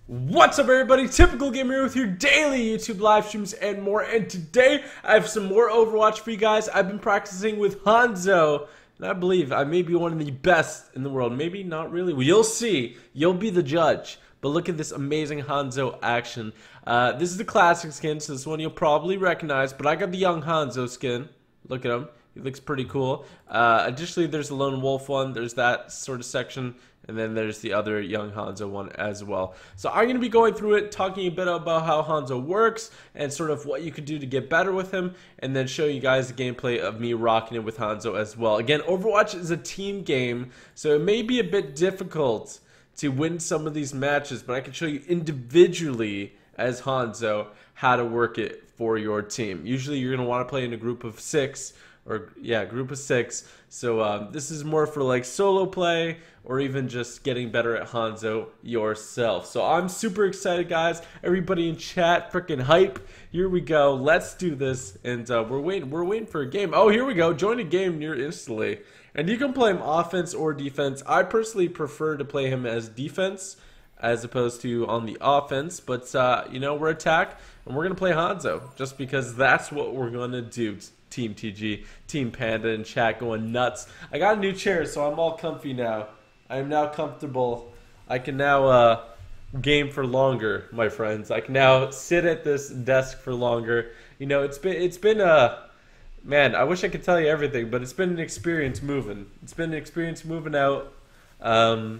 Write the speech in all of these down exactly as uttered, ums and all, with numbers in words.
What's up, everybody? Typical Gamer with your daily YouTube live streams and more. And today I have some more Overwatch for you guys. I've been practicing with Hanzo, and I believe I may be one of the best in the world. Maybe not really. Well, you'll see. You'll be the judge. But look at this amazing Hanzo action. Uh, this is the classic skin, so this one you'll probably recognize. But I got the young Hanzo skin. Look at him. He looks pretty cool. Uh, additionally, there's the Lone Wolf one. There's that sort of section. And then there's the other young Hanzo one as well. So I'm going to be going through it, talking a bit about how Hanzo works and sort of what you could do to get better with him, and then show you guys the gameplay of me rocking it with Hanzo as well. Again, Overwatch is a team game, so it may be a bit difficult to win some of these matches, but I can show you individually as Hanzo how to work it for your team. Usually you're going to want to play in a group of six, or yeah, group of six. So um, this is more for like solo play, or even just getting better at Hanzo yourself. So I'm super excited, guys. Everybody in chat, freaking hype. Here we go. Let's do this. And uh, we're waiting. We're waiting for a game. Oh, here we go. Join a game near instantly. And you can play him offense or defense. I personally prefer to play him as defense as opposed to on the offense. But uh, you know, we're attack, and we're gonna play Hanzo just because that's what we're gonna do. Team T G, Team Panda in chat going nuts. I got a new chair, so I'm all comfy now. I am now comfortable. I can now uh, game for longer, my friends. I can now sit at this desk for longer. You know, it's been it's been a uh, man. I wish I could tell you everything, but it's been an experience moving. It's been an experience moving out, um,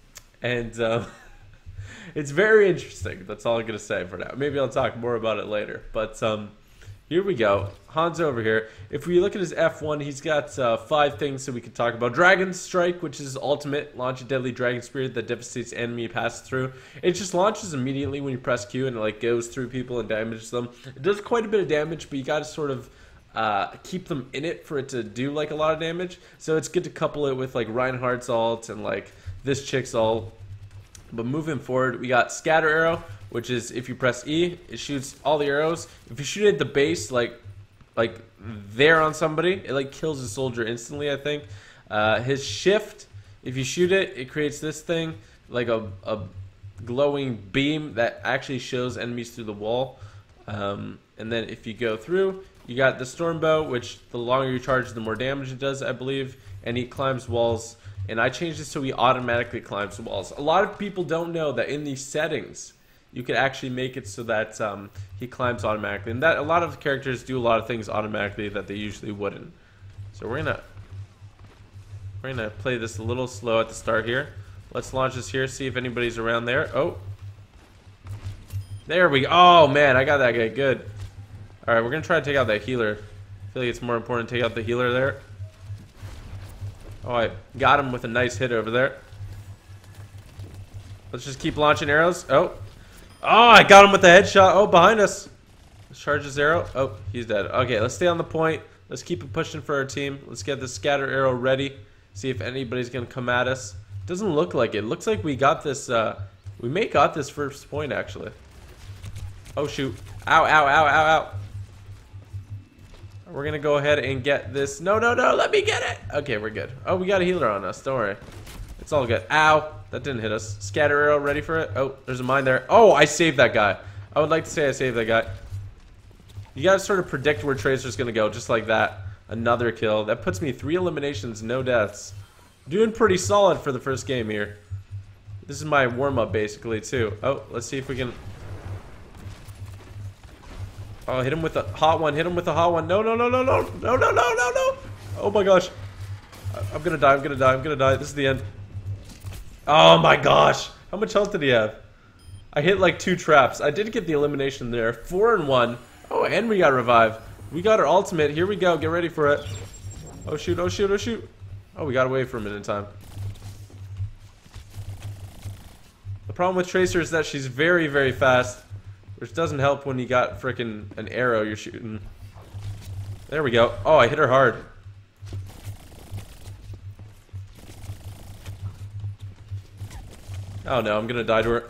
and uh, it's very interesting. That's all I'm gonna say for now. Maybe I'll talk more about it later, but. Um, Here we go. Hanzo over here. If we look at his F one, he's got uh, five things that we can talk about. Dragon Strike, which is his ultimate. Launch a deadly dragon spirit that devastates enemy passes through. It just launches immediately when you press Q, and it like goes through people and damages them. It does quite a bit of damage, but you got to sort of uh, keep them in it for it to do like a lot of damage. So it's good to couple it with like Reinhardt's ult and like this chick's ult. But moving forward, we got Scatter Arrow, which is if you press E, it shoots all the arrows. If you shoot it at the base, like like there on somebody, it like kills the soldier instantly, I think. Uh, his Shift, if you shoot it, it creates this thing, like a, a glowing beam that actually shows enemies through the wall. Um, and then if you go through, you got the Storm Bow, which the longer you charge, the more damage it does, I believe. And he climbs walls. And I changed it so he automatically climbs walls. A lot of people don't know that in these settings, you can actually make it so that um, he climbs automatically. And that a lot of characters do a lot of things automatically that they usually wouldn't. So we're gonna we're gonna play this a little slow at the start here. Let's launch this here, see if anybody's around there. Oh, there we go. Oh man, I got that guy good. All right, we're gonna try to take out that healer. I feel like it's more important to take out the healer there. Oh, I got him with a nice hit over there. Let's just keep launching arrows. Oh. Oh, I got him with the headshot. Oh, behind us. Let's charge his arrow. Oh, he's dead. Okay, let's stay on the point. Let's keep it pushing for our team. Let's get the scatter arrow ready. See if anybody's going to come at us. Doesn't look like it. Looks like we got this. Uh, we may got this first point, actually. Oh, shoot. Ow, ow, ow, ow, ow. We're going to go ahead and get this. No, no, no. Let me get it. Okay, we're good. Oh, we got a healer on us. Don't worry. It's all good. Ow. That didn't hit us. Scatter arrow ready for it. Oh, there's a mine there. Oh, I saved that guy. I would like to say I saved that guy. You got to sort of predict where Tracer's going to go, just like that. Another kill. That puts me three eliminations, no deaths. Doing pretty solid for the first game here. This is my warm-up, basically, too. Oh, let's see if we can... Oh, hit him with a hot one. Hit him with a hot one. No, no, no, no, no. No, no, no, no, no. Oh, my gosh. I'm going to die. I'm going to die. I'm going to die. This is the end. Oh, my gosh. How much health did he have? I hit like two traps. I did get the elimination there. Four and one. Oh, and we got revived. We got our ultimate. Here we go. Get ready for it. Oh, shoot. Oh, shoot. Oh, shoot. Oh, we got away from it in time. The problem with Tracer is that she's very, very fast. Which doesn't help when you got frickin' an arrow you're shooting. There we go. Oh, I hit her hard. Oh no, I'm gonna die to her.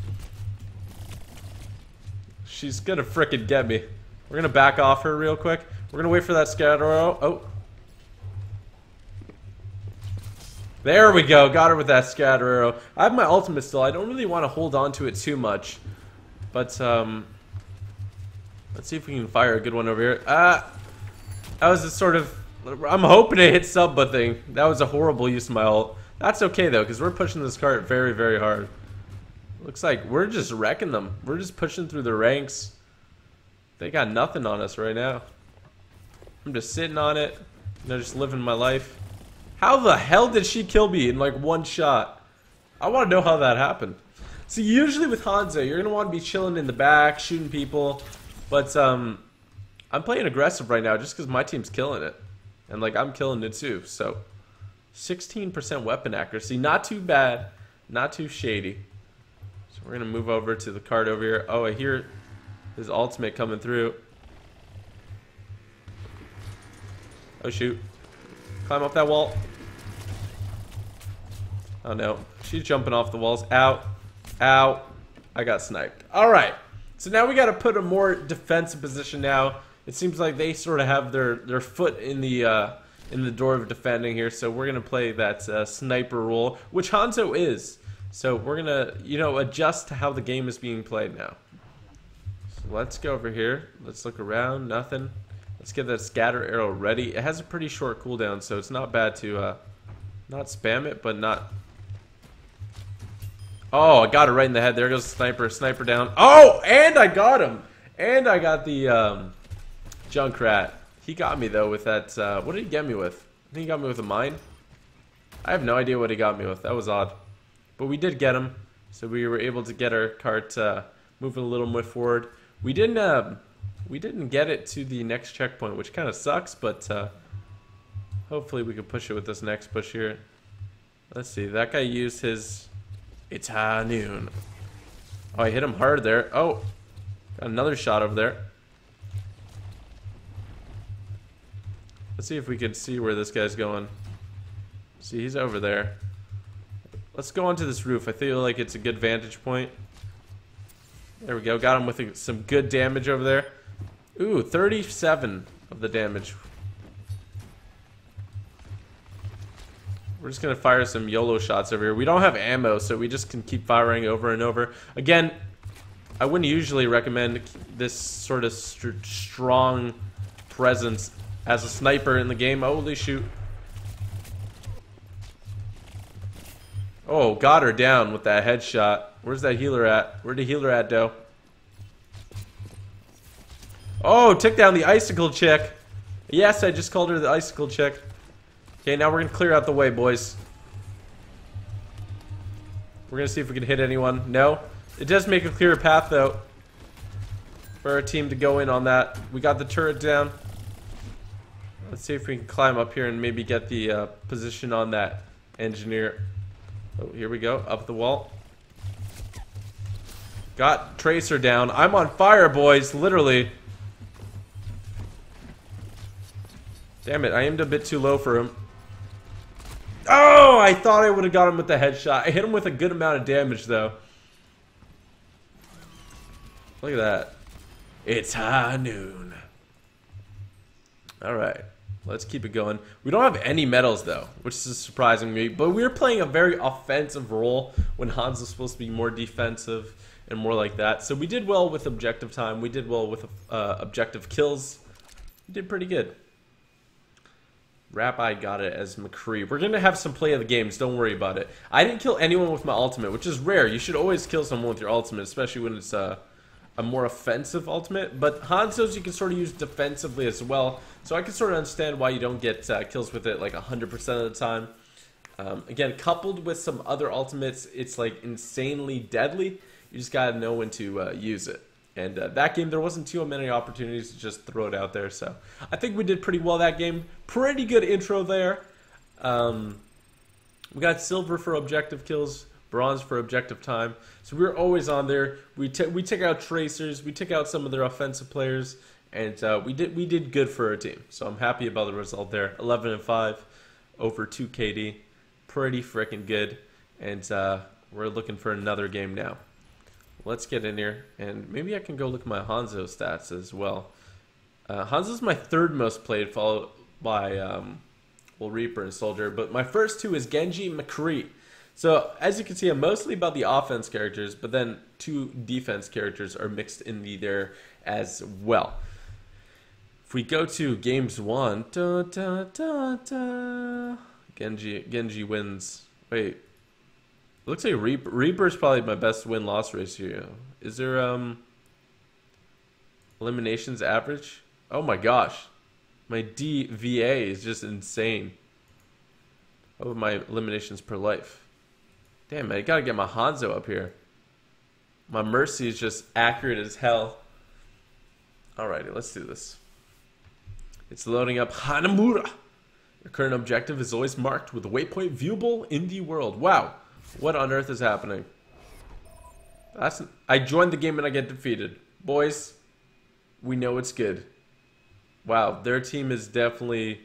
She's gonna frickin' get me. We're gonna back off her real quick. We're gonna wait for that scatter arrow. Oh. There we go. Got her with that scatter arrow. I have my ultimate still. I don't really want to hold on to it too much. But, um... let's see if we can fire a good one over here. Ah! That was a sort of... I'm hoping it hit sub thing. That was a horrible use of my ult. That's okay, though, because we're pushing this cart very, very hard. Looks like we're just wrecking them. We're just pushing through the ranks. They got nothing on us right now. I'm just sitting on it. You know, just living my life. How the hell did she kill me in like one shot? I want to know how that happened. See, usually with Hanzo, you're going to want to be chilling in the back, shooting people. But um, I'm playing aggressive right now just because my team's killing it. And like I'm killing it too. So sixteen percent weapon accuracy. Not too bad. Not too shady. So we're going to move over to the cart over here. Oh, I hear his ultimate coming through. Oh, shoot. Climb up that wall. Oh, no. She's jumping off the walls. Ow. Ow. I got sniped. All right. So now we got to put a more defensive position now. It seems like they sort of have their, their foot in the uh, in the door of defending here. So we're going to play that uh, sniper role, which Hanzo is. So we're going to, you know, adjust to how the game is being played now. So let's go over here. Let's look around. Nothing. Let's get that scatter arrow ready. It has a pretty short cooldown, so it's not bad to uh, not spam it, but not... Oh, I got it right in the head. There goes the sniper. Sniper down. Oh, and I got him. And I got the um, Junkrat. He got me, though, with that... Uh, what did he get me with? I think he got me with a mine. I have no idea what he got me with. That was odd. But we did get him, so we were able to get our cart uh, moving a little more forward. We didn't... Uh, We didn't get it to the next checkpoint, which kind of sucks, but uh, hopefully we can push it with this next push here. Let's see. That guy used his... It's high noon. Oh, I hit him hard there. Oh, got another shot over there. Let's see if we can see where this guy's going. See, he's over there. Let's go onto this roof. I feel like it's a good vantage point. There we go. Got him with some good damage over there. Ooh, thirty-seven of the damage. We're just going to fire some YOLO shots over here. We don't have ammo, so we just can keep firing over and over. Again, I wouldn't usually recommend this sort of st strong presence as a sniper in the game. Holy shoot. Oh, got her down with that headshot. Where's that healer at? Where'd the healer at, though? Oh, took down the icicle chick. Yes, I just called her the icicle chick. Okay, now we're going to clear out the way, boys. We're going to see if we can hit anyone. No. It does make a clearer path, though, for our team to go in on that. We got the turret down. Let's see if we can climb up here and maybe get the uh, position on that engineer. Oh, here we go. Up the wall. Got Tracer down. I'm on fire, boys. Literally. Damn it, I aimed a bit too low for him. Oh, I thought I would have got him with the headshot. I hit him with a good amount of damage, though. Look at that. It's high noon. Alright, let's keep it going. We don't have any medals, though, which is surprising me. But we're playing a very offensive role when Hanzo's supposed to be more defensive and more like that. So we did well with objective time. We did well with uh, objective kills. We did pretty good. Rap, I got it as McCree. We're going to have some play of the games. Don't worry about it. I didn't kill anyone with my ultimate, which is rare. You should always kill someone with your ultimate, especially when it's uh, a more offensive ultimate. But Hanzo's you can sort of use defensively as well. So I can sort of understand why you don't get uh, kills with it like one hundred percent of the time. Um, again, coupled with some other ultimates, it's like insanely deadly. You just got to know when to uh, use it. And uh, that game, there wasn't too many opportunities to just throw it out there. So I think we did pretty well that game. Pretty good intro there. Um, we got silver for objective kills, bronze for objective time. So we were always on there. We we took out tracers. We took out some of their offensive players, and uh, we did we did good for our team. So I'm happy about the result there. eleven and five, over two K D, pretty freaking good. And uh, we're looking for another game now. Let's get in here, and maybe I can go look at my Hanzo stats as well. Uh, Hanzo's my third most played, followed by um, well, Reaper and Soldier. But my first two is Genji and McCree. So as you can see, I'm mostly about the offense characters, but then two defense characters are mixed in the there as well. If we go to games one, da, da, da, da, Genji Genji wins. Wait, looks like Reaper Reaper's probably my best win-loss ratio. Is there um eliminations average? Oh my gosh, my D V A is just insane. How about my eliminations per life? Damn, man, I gotta get my Hanzo up here. My Mercy is just accurate as hell. Alrighty, let's do this. It's loading up Hanamura. Your current objective is always marked with a waypoint viewable in the world. Wow, what on earth is happening? That's I joined the game and I get defeated. Boys, we know it's good. Wow, their team is definitely...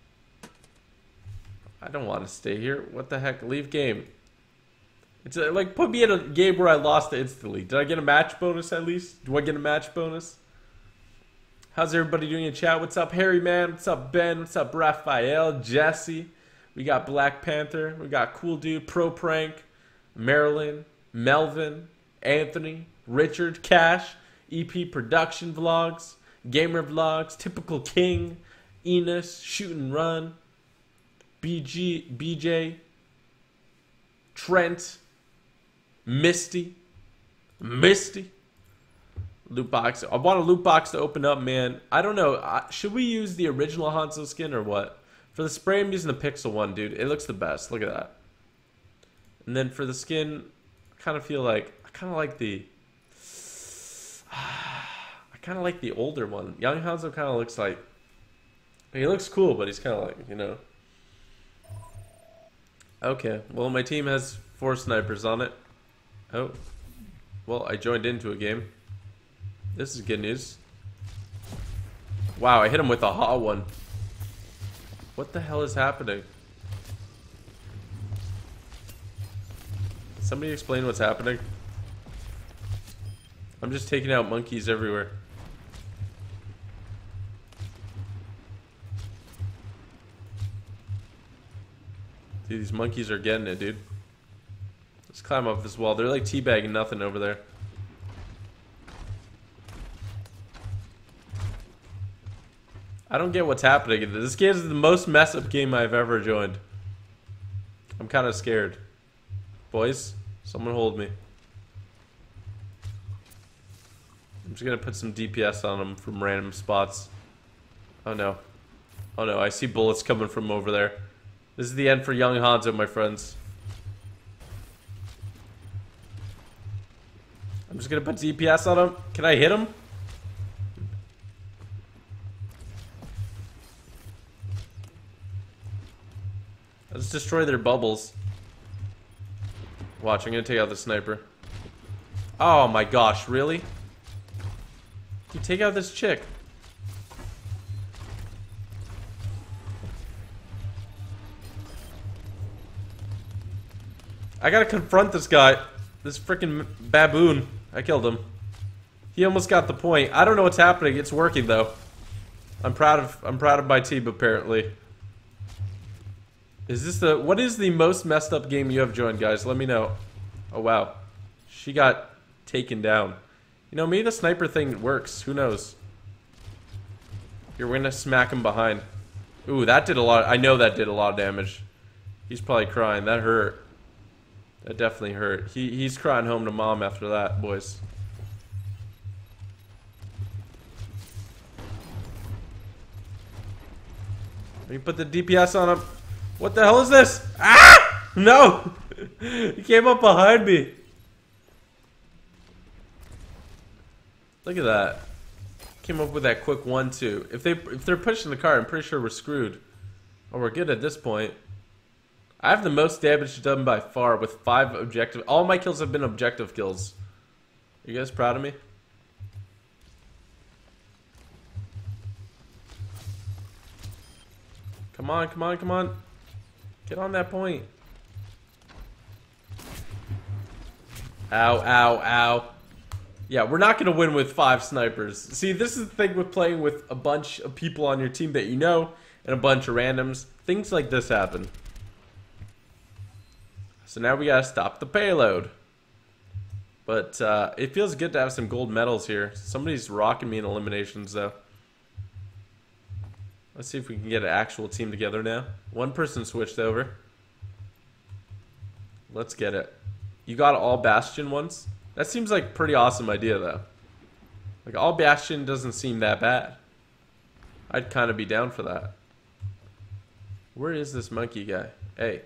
I don't want to stay here. What the heck? Leave game. It's uh, like, put me in a game where I lost instantly. Did I get a match bonus at least? Do I get a match bonus? How's everybody doing in chat? What's up, Harry Man? What's up, Ben? What's up, Raphael? Jesse? We got Black Panther. We got Cool Dude, Pro Prank, Marilyn, Melvin, Anthony, Richard, Cash, E P Production Vlogs, Gamer Vlogs, Typical King, Enos, Shoot and Run, B G, B J, Trent, Misty, Misty, loot box. I want a loot box to open up, man. I don't know. I, should we use the original Hanzo skin or what? For the spray, I'm using the Pixel one, dude. It looks the best. Look at that. And then for the skin, I kind of feel like I kind of like the. I kind of like the older one. Young Hanzo kind of looks like. He looks cool, but he's kind of like, you know. Okay. Well, my team has four snipers on it. Oh. Well, I joined into a game. This is good news. Wow, I hit him with a hot one. What the hell is happening? Somebody explain what's happening? I'm just taking out monkeys everywhere. Dude, these monkeys are getting it, dude. Let's climb up this wall. They're like teabagging nothing over there. I don't get what's happening. This game is the most mess up game I've ever joined. I'm kind of scared. Boys, someone hold me. I'm just gonna put some D P S on them from random spots. Oh no. Oh no, I see bullets coming from over there. This is the end for young Hanzo, my friends. I'm just gonna put D P S on him. Can I hit him? Let's destroy their bubbles. Watch, I'm gonna take out the sniper. Oh my gosh, really? You take out this chick. I gotta confront this guy. This freaking baboon. I killed him. He almost got the point. I don't know what's happening. It's working though. I'm proud of I'm proud of my team apparently. Is this the what is the most messed up game you have joined, guys? Let me know. Oh wow. She got taken down. You know, maybe the sniper thing works. Who knows? You're gonna smack him behind. Ooh, that did a lot. I know that did a lot of damage. He's probably crying. That hurt. That definitely hurt. He he's crying home to mom after that, boys. Let me put the D P S on him. What the hell is this? Ah! No! He came up behind me. Look at that. Came up with that quick one two. If they if they're pushing the car, I'm pretty sure we're screwed. Oh, we're good at this point. I have the most damage done by far with five objective. All my kills have been objective kills. Are you guys proud of me? Come on, come on, come on. Get on that point. Ow, ow, ow. Yeah, we're not going to win with five snipers. See, this is the thing with playing with a bunch of people on your team that you know, and a bunch of randoms. Things like this happen. So now we gotta stop the payload. But uh, it feels good to have some gold medals here. Somebody's rocking me in eliminations though. Let's see if we can get an actual team together now. One person switched over. Let's get it. You got all Bastion once? That seems like a pretty awesome idea though. Like all Bastion doesn't seem that bad. I'd kind of be down for that. Where is this monkey guy? Hey.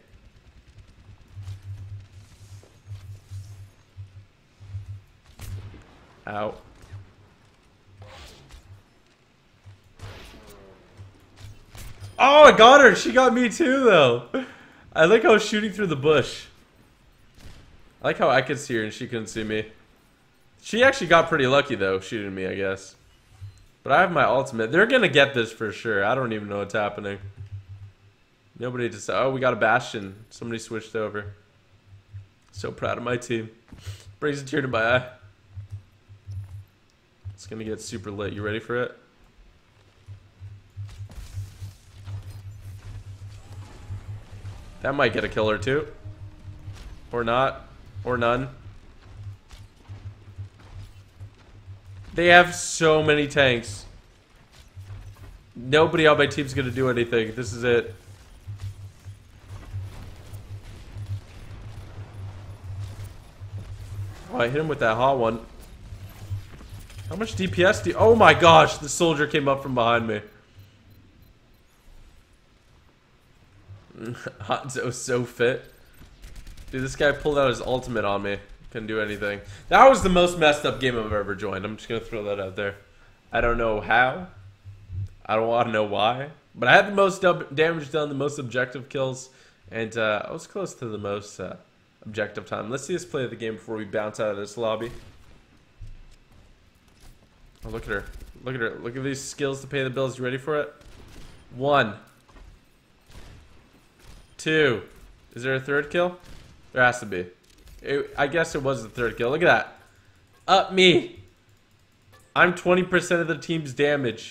Ow. Oh, I got her! She got me too though. I like how I was shooting through the bush. I like how I could see her and she couldn't see me. She actually got pretty lucky though, shooting me, I guess. But I have my ultimate. They're gonna get this for sure. I don't even know what's happening. Nobody just... Oh, we got a Bastion. Somebody switched over. So proud of my team. Brings a tear to my eye. It's gonna get super lit. You ready for it? That might get a kill or two. Or not. Or none. They have so many tanks. Nobody on my team's gonna do anything. This is it. Oh, I hit him with that hot one. How much D P S do you... Oh my gosh, the soldier came up from behind me. Hanzo's so fit. Dude, this guy pulled out his ultimate on me. Couldn't do anything. That was the most messed up game I've ever joined. I'm just gonna throw that out there. I don't know how. I don't want to know why. But I had the most damage done, the most objective kills, and uh, I was close to the most uh, objective time. Let's see us play the game before we bounce out of this lobby. Oh, look at her. Look at her. Look at these skills to pay the bills. You ready for it? One. Two. Is there a third kill? There has to be. It, I guess it was the third kill. Look at that. Up me. I'm twenty percent of the team's damage.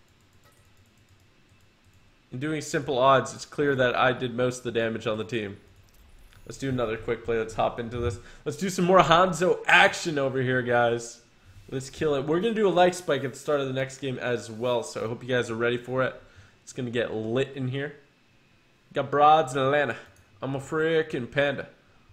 In doing simple odds, it's clear that I did most of the damage on the team. Let's do another quick play. Let's hop into this. Let's do some more Hanzo action over here, guys. Let's kill it. We're going to do a like spike at the start of the next game as well, so I hope you guys are ready for it. It's going to get lit in here. Got broads in Atlanta. I'm a freaking panda.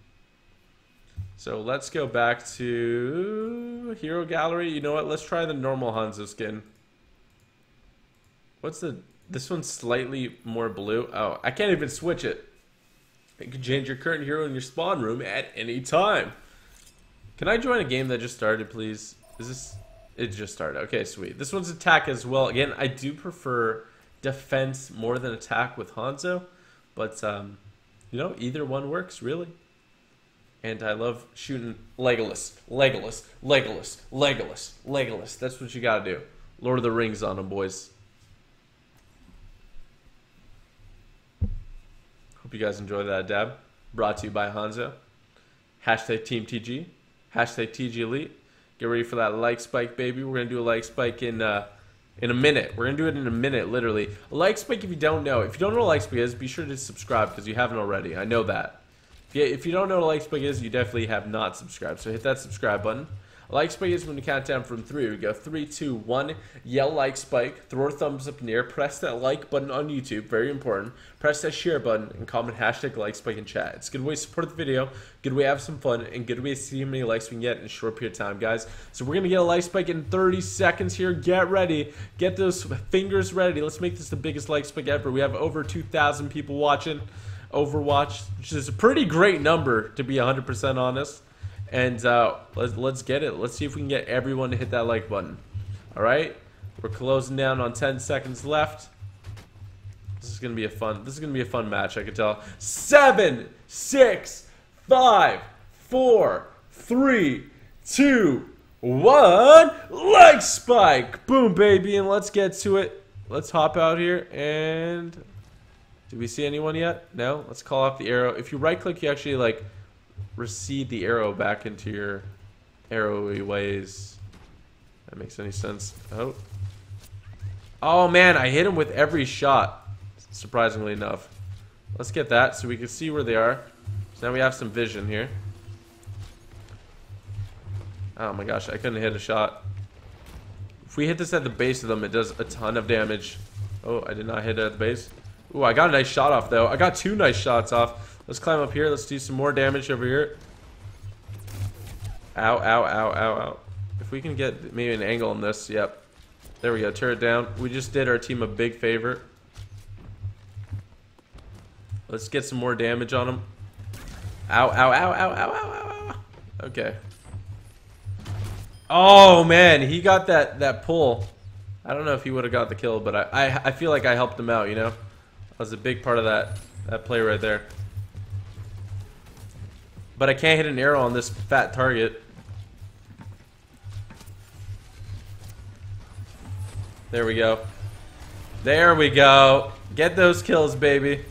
So let's go back to Hero Gallery. You know what? Let's try the normal Hanzo skin. What's the... This one's slightly more blue. Oh, I can't even switch it. You can change your current hero in your spawn room at any time. Can I join a game that just started, please? Is this... It just started. Okay, sweet. This one's attack as well. Again, I do prefer defense more than attack with Hanzo. But, um, you know, either one works, really. And I love shooting Legolas, Legolas, Legolas, Legolas, Legolas. That's what you gotta do. Lord of the Rings on them, boys. Hope you guys enjoyed that dab. Brought to you by Hanzo. Hashtag Team T G. Hashtag T G Elite. Get ready for that like spike, baby. We're gonna do a like spike in uh, in a minute. We're gonna do it in a minute, literally. A like spike, if you don't know, if you don't know what a like spike is, be sure to subscribe because you haven't already. I know that. If you, if you don't know what a like spike is, you definitely have not subscribed. So hit that subscribe button. A like spike is when you count down from three. We go three, two, one. Yell like spike. Throw a thumbs up in the air. Press that like button on YouTube. Very important. Press that share button and comment hashtag like spike in chat. It's a good way to support the video. Good way to have some fun. And good way to see how many likes we can get in a short period of time, guys. So we're going to get a like spike in thirty seconds here. Get ready. Get those fingers ready. Let's make this the biggest like spike ever. We have over two thousand people watching Overwatch, which is a pretty great number, to be one hundred percent honest. And uh, let's, let's get it. Let's see if we can get everyone to hit that like button. Alright? We're closing down on ten seconds left. This is going to be a fun, this is going to be a fun match, I can tell. Seven, six, five, four, three, two, one. Like spike! Boom, baby. And let's get to it. Let's hop out here and... Do we see anyone yet? No? Let's call off the arrow. If you right click, you actually like recede the arrow back into your arrowy ways. That makes any sense. Oh. Oh man, I hit him with every shot. surprisingly enough. Let's get that so we can see where they are. So now we have some vision here. Oh my gosh, I couldn't hit a shot. If we hit this at the base of them, it does a ton of damage. Oh, I did not hit it at the base. Ooh, I got a nice shot off though. I got two nice shots off. Let's climb up here. Let's do some more damage over here. Ow, ow, ow, ow, ow. If we can get maybe an angle on this, yep. There we go, turret down. We just did our team a big favor. Let's get some more damage on them. Ow, ow, ow, ow, ow, ow, ow. Okay. Oh man, he got that that pull. I don't know if he would have got the kill, but I, I I feel like I helped him out. You know, I was a big part of that that play right there. But I can't hit an arrow on this fat target. There we go. There we go. Get those kills, baby.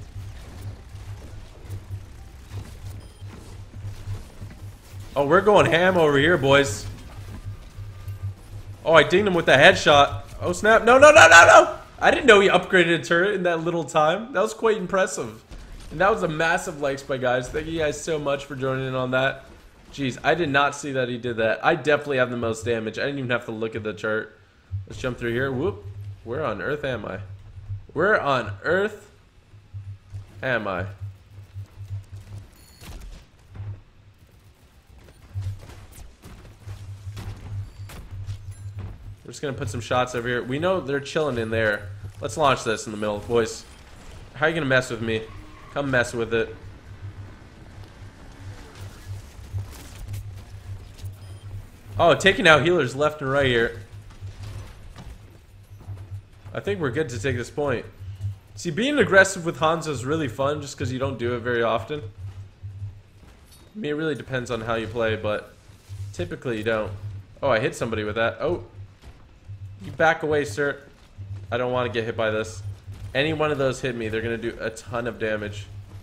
Oh, we're going ham over here, boys. Oh, I dinged him with a headshot. Oh, snap. No, no, no, no, no. I didn't know he upgraded a turret in that little time. That was quite impressive. And that was a massive like spike, guys. Thank you guys so much for joining in on that. Jeez, I did not see that he did that. I definitely have the most damage. I didn't even have to look at the chart. Let's jump through here. Whoop. Where on earth am I? Where on earth am I? We're just gonna put some shots over here. We know they're chilling in there. Let's launch this in the middle, boys. How are you gonna mess with me? Come mess with it. Oh, taking out healers left and right here. I think we're good to take this point. See, being aggressive with Hanzo is really fun just because you don't do it very often. I mean, it really depends on how you play, but typically you don't. Oh, I hit somebody with that. Oh. You back away, sir. I don't want to get hit by this. Any one of those hit me, they're going to do a ton of damage.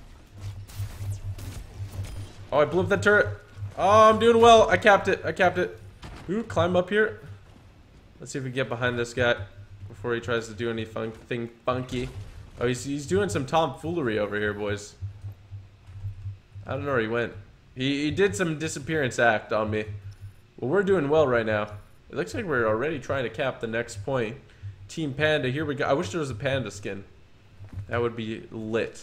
Oh, I blew up that turret. Oh, I'm doing well. I capped it. I capped it. Ooh, climb up here. Let's see if we can get behind this guy before he tries to do anything funky. Oh, he's, he's doing some tomfoolery over here, boys. I don't know where he went. He, he did some disappearance act on me. Well, we're doing well right now. It looks like we're already trying to cap the next point. Team Panda, here we go. I wish there was a panda skin. That would be lit.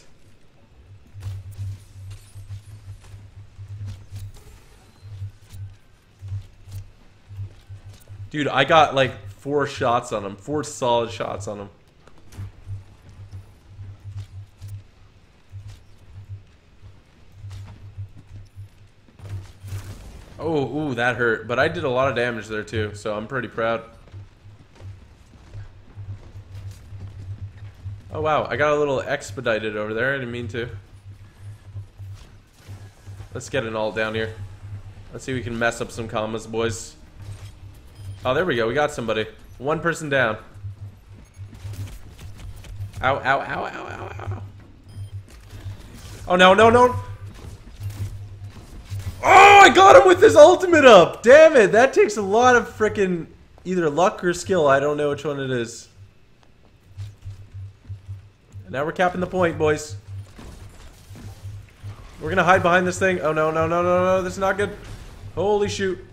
Dude, I got like four shots on him. Four solid shots on him. Oh, ooh, that hurt. But I did a lot of damage there too, so I'm pretty proud. Oh wow, I got a little expedited over there. I didn't mean to. Let's get an ult down here. Let's see if we can mess up some commas, boys. Oh, there we go. We got somebody. One person down. Ow, ow, ow, ow, ow, ow. Oh, no, no, no. Oh, I got him with his ultimate up. Damn it. That takes a lot of freaking either luck or skill. I don't know which one it is. Now we're capping the point, boys. We're going to hide behind this thing. Oh, no, no, no, no, no. This is not good. Holy shoot.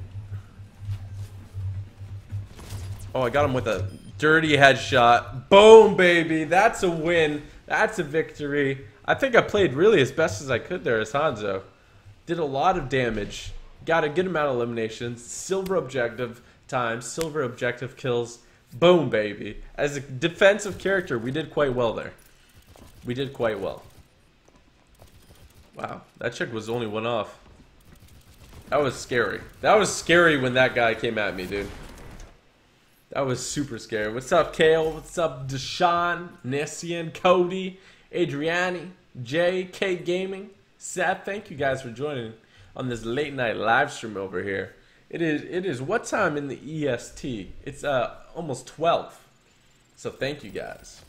Oh, I got him with a dirty headshot. Boom, baby. That's a win. That's a victory. I think I played really as best as I could there as Hanzo. Did a lot of damage. Got a good amount of eliminations. Silver objective times. Silver objective kills. Boom, baby. As a defensive character, we did quite well there. We did quite well. Wow. That chick was only one off. That was scary. That was scary when that guy came at me, dude. That was super scary. What's up, Kale? What's up, Deshaun, Nessian, Cody, Adriani, Jay, K Gaming, Seth? Thank you guys for joining on this late night live stream over here. It is it is what time in the E S T? It's uh almost twelve. So thank you guys.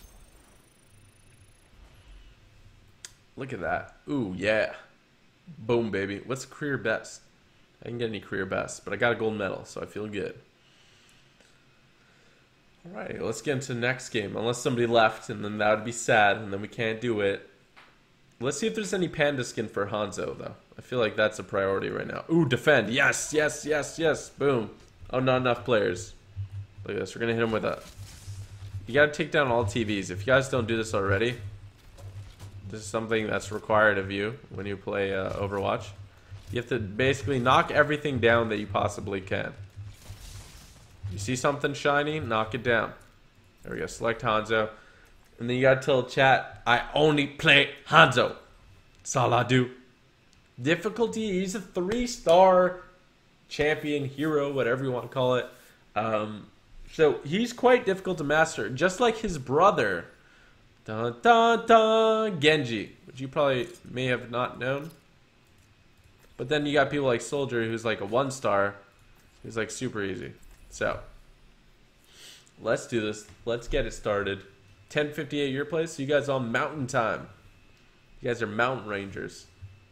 Look at that. Ooh, yeah. Boom, baby. What's career best? I didn't get any career best, but I got a gold medal, so I feel good. Alright, let's get into the next game. Unless somebody left, and then that would be sad, and then we can't do it. Let's see if there's any panda skin for Hanzo, though. I feel like that's a priority right now. Ooh, defend. Yes, yes, yes, yes. Boom. Oh, not enough players. Look at this. We're going to hit him with a... You got to take down all T Vs. If you guys don't do this already, this is something that's required of you when you play uh, Overwatch. You have to basically knock everything down that you possibly can. You see something shiny, knock it down. There we go. Select Hanzo. And then you gotta tell chat, I only play Hanzo. That's all I do. Difficulty, he's a three-star champion, hero, whatever you want to call it. Um, so he's quite difficult to master, just like his brother, dun, dun, dun, Genji, which you probably may have not known. But then you got people like Soldier, who's like a one-star, who's like super easy. So, let's do this. Let's get it started. ten fifty-eight your place. So you guys on mountain time. You guys are mountain rangers.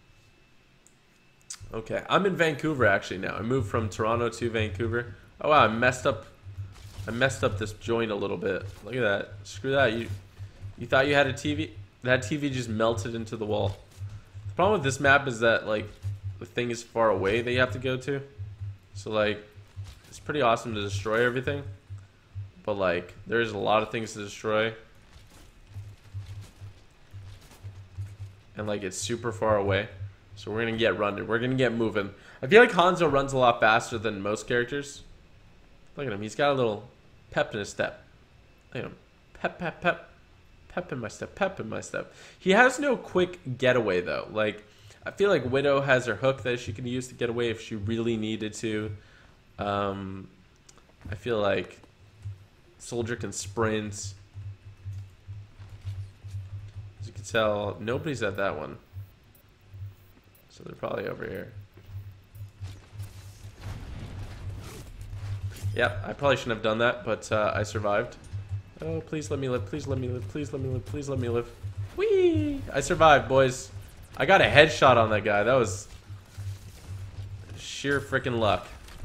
Okay, I'm in Vancouver actually now. I moved from Toronto to Vancouver. Oh wow, I messed up. I messed up this joint a little bit. Look at that. Screw that. You, you thought you had a T V? That T V just melted into the wall. The problem with this map is that like the thing is far away that you have to go to. So like, it's pretty awesome to destroy everything. But like, there's a lot of things to destroy. And like, it's super far away. So we're gonna get running. We're gonna get moving. I feel like Hanzo runs a lot faster than most characters. Look at him. He's got a little pep in his step. Look at him. Pep, pep, pep. Pep in my step. Pep in my step. He has no quick getaway though. Like, I feel like Widow has her hook that she can use to get away if she really needed to. Um, I feel like Soldier can sprint. As you can tell, nobody's at that one. So they're probably over here. Yep, I probably shouldn't have done that, but uh, I survived. Oh, please let me live. Please let me live. Please let me live. Please let me live. Whee! I survived, boys. I got a headshot on that guy. That was sheer freaking luck.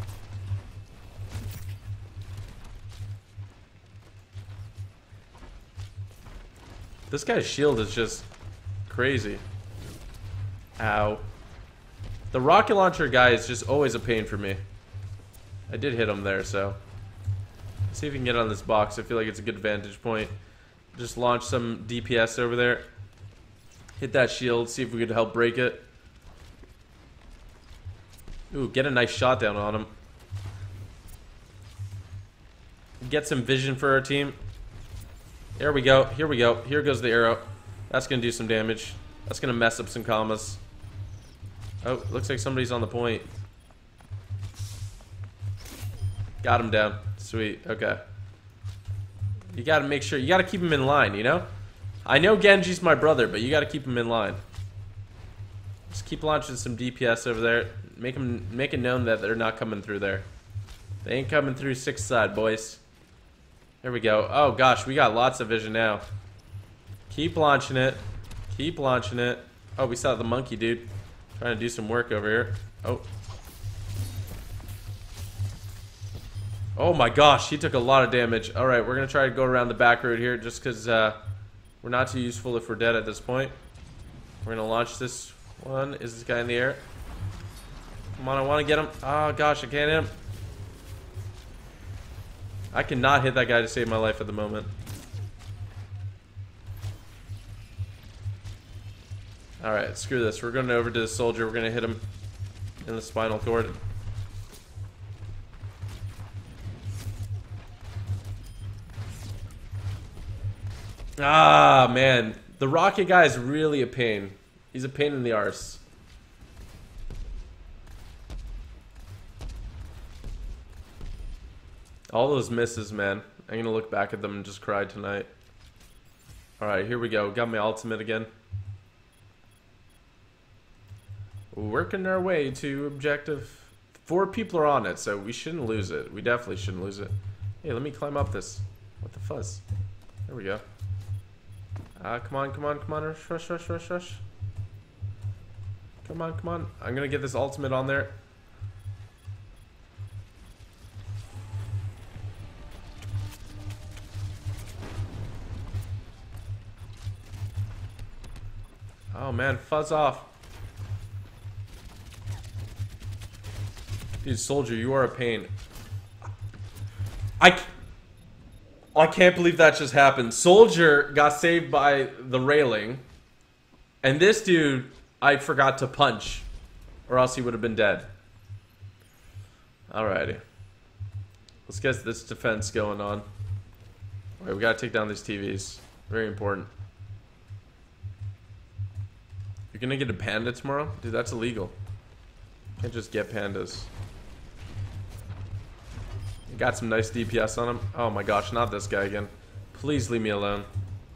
This guy's shield is just crazy. Ow. The rocket launcher guy is just always a pain for me. I did hit him there, so. Let's see if we can get on this box. I feel like it's a good vantage point. Just launch some D P S over there. Hit that shield, see if we could help break it. Ooh, get a nice shot down on him. Get some vision for our team. There we go. Here we go. Here goes the arrow. That's going to do some damage. That's going to mess up some commas. Oh, looks like somebody's on the point. Got him down. Sweet. Okay. You got to make sure. You got to keep him in line, you know? I know Genji's my brother, but you got to keep him in line. Just keep launching some D P S over there. Make them, make it known that they're not coming through there. They ain't coming through sixth side, boys. There we go. Oh, gosh. We got lots of vision now. Keep launching it. Keep launching it. Oh, we saw the monkey, dude. Trying to do some work over here. Oh. Oh, my gosh. He took a lot of damage. All right. We're going to try to go around the back road here just because uh, we're not too useful if we're dead at this point. We're going to launch this one. Is this guy in the air? Come on. I want to get him. Oh, gosh. I can't hit him. I cannot hit that guy to save my life at the moment. Alright, screw this. We're going over to the soldier. We're going to hit him in the spinal cord. Ah, man. The rocket guy is really a pain. He's a pain in the arse. All those misses, man. I'm gonna look back at them and just cry tonight. Alright, here we go. Got my ultimate again. Working our way to objective. Four people are on it, so we shouldn't lose it. We definitely shouldn't lose it. Hey, let me climb up this. What the fuzz? There we go. Ah, uh, come on, come on, come on. Rush, rush, rush, rush, rush. Come on, come on. I'm gonna get this ultimate on there. Oh man, fuzz off. Dude, soldier, you are a pain. I, I can't believe that just happened. Soldier got saved by the railing. And this dude, I forgot to punch. Or else he would have been dead. Alrighty. Let's get this defense going on. Alright, we gotta take down these T Vs. Very important. You're gonna get a panda tomorrow? Dude, that's illegal. Can't just get pandas. You got some nice D P S on him. Oh my gosh, not this guy again. Please leave me alone.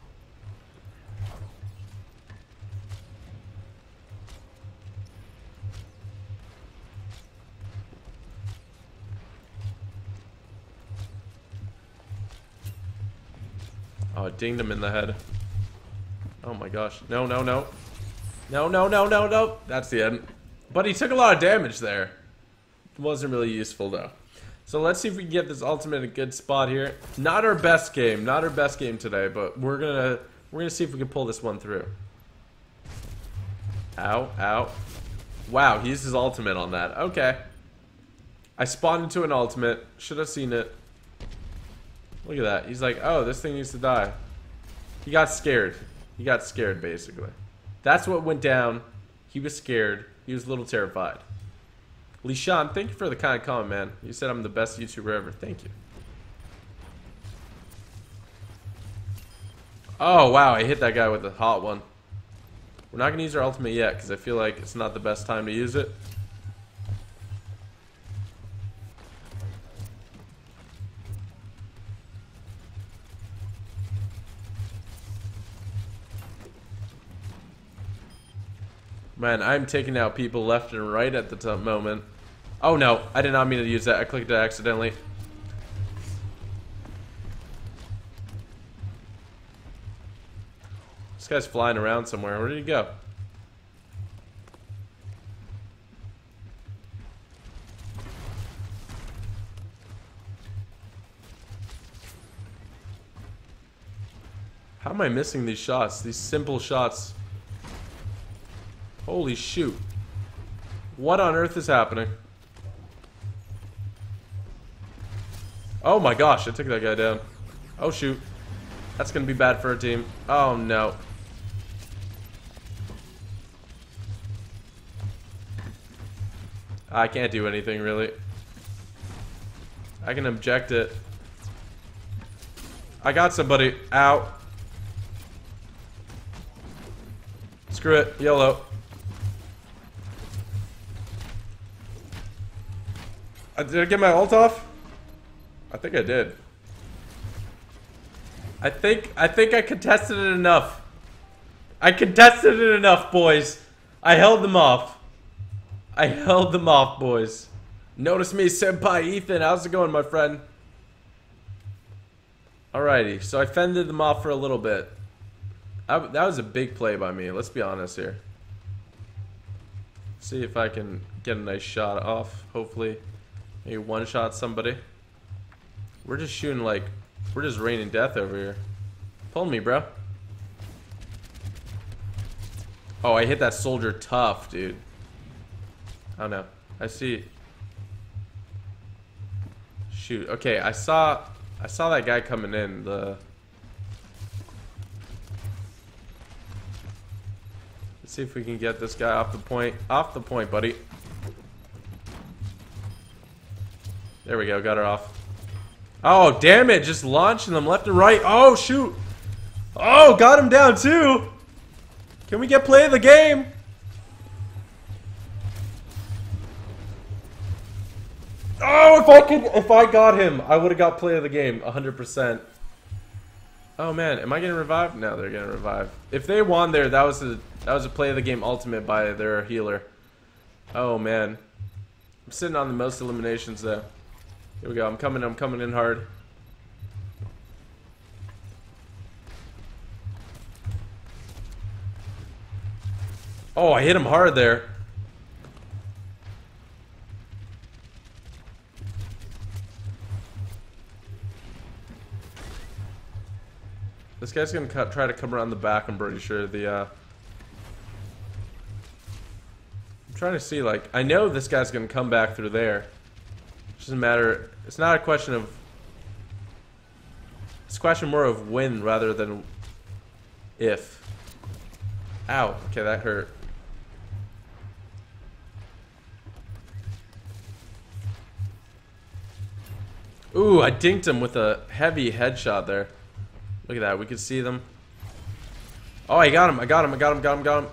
Oh, it dinged him in the head. Oh my gosh. No, no, no. No, no, no, no, no. That's the end. But he took a lot of damage there. It wasn't really useful though. So let's see if we can get this ultimate in a good spot here. Not our best game. Not our best game today, but we're gonna we're gonna see if we can pull this one through. Ow, ow. Wow, he used his ultimate on that. Okay. I spawned into an ultimate. Should have seen it. Look at that. He's like, oh, this thing needs to die. He got scared. He got scared, basically. That's what went down. He was scared. He was a little terrified. Lishan, thank you for the kind comment, man. You said I'm the best YouTuber ever. Thank you. Oh, wow. I hit that guy with a hot one. We're not going to use our ultimate yet because I feel like it's not the best time to use it. Man, I'm taking out people left and right at the t moment. Oh no, I did not mean to use that. I clicked it accidentally. This guy's flying around somewhere. Where did he go? How am I missing these shots? These simple shots. Holy shoot. What on earth is happening? Oh my gosh, I took that guy down. Oh shoot. That's gonna be bad for our team. Oh no. I can't do anything really. I can object it. I got somebody. Ow. Screw it. Yellow. Uh, did I get my ult off? I think I did. I think I think I contested it enough. I contested it enough, boys. I held them off. I held them off, boys. Notice me, Senpai Ethan. How's it going, my friend? Alrighty, so I fended them off for a little bit. I, that was a big play by me. Let's be honest here. See if I can get a nice shot off. Hopefully. Maybe one shot somebody. We're just shooting like, we're just raining death over here. Pull me, bro. Oh, I hit that soldier tough, dude. Oh no, I see. Shoot. Okay, I saw, I saw that guy coming in. The. Let's see if we can get this guy off the point. Off the point, buddy. There we go, got her off. Oh, damn it, just launching them left and right. Oh, shoot. Oh, got him down too. Can we get play of the game? Oh, if I could, if I got him, I would have got play of the game, one hundred percent. Oh man, am I getting revived? No, they're getting revived. If they won there, that was a that was a play of the game ultimate by their healer. Oh man, I'm sitting on the most eliminations though. Here we go. I'm coming. I'm coming in hard. Oh, I hit him hard there. This guy's gonna cut, try to come around the back. I'm pretty sure the uh, trying to see, like, I know this guy's gonna come back through there. It doesn't matter. It's not a question of. It's a question more of when rather than if. Ow. Okay, that hurt. Ooh, I dinked him with a heavy headshot there. Look at that. We could see them. Oh, I got him. I got him. I got him. Got him. Got him.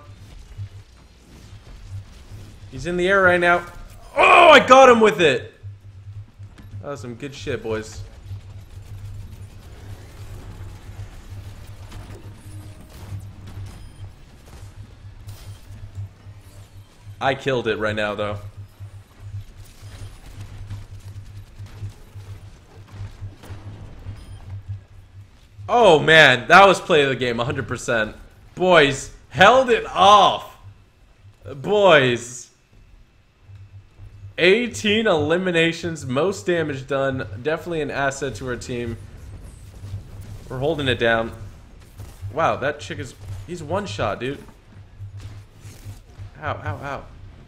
He's in the air right now. Oh, I got him with it. That was some good shit, boys. I killed it right now, though. Oh, man. That was play of the game, one hundred percent. Boys, held it off. Boys. eighteen eliminations, most damage done. Definitely an asset to our team. We're holding it down. Wow, that chick is... He's one shot, dude. Ow, ow, ow.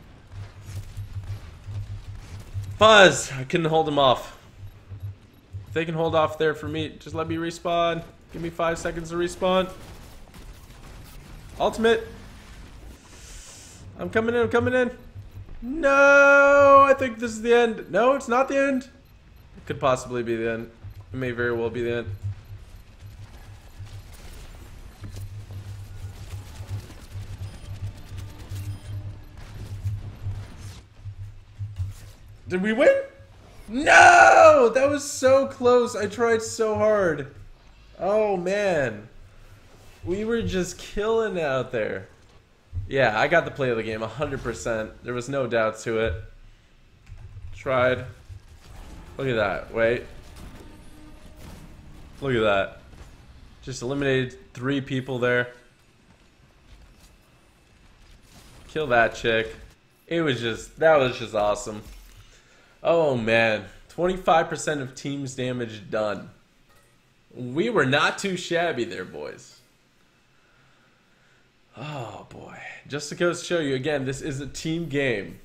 Fuzz! I couldn't hold him off. If they can hold off there for me, just let me respawn. Give me five seconds to respawn. Ultimate. I'm coming in, I'm coming in. No! I think this is the end. No, it's not the end. It could possibly be the end. It may very well be the end. Did we win? No! That was so close. I tried so hard. Oh, man. We were just killing it out there. Yeah, I got the play of the game, one hundred percent. There was no doubt to it. Tried. Look at that. Wait. Look at that. Just eliminated three people there. Kill that chick. It was just, that was just awesome. Oh, man. twenty-five percent of team's damage done. We were not too shabby there, boys. Oh, boy. Just to go show you, again, this is a team game.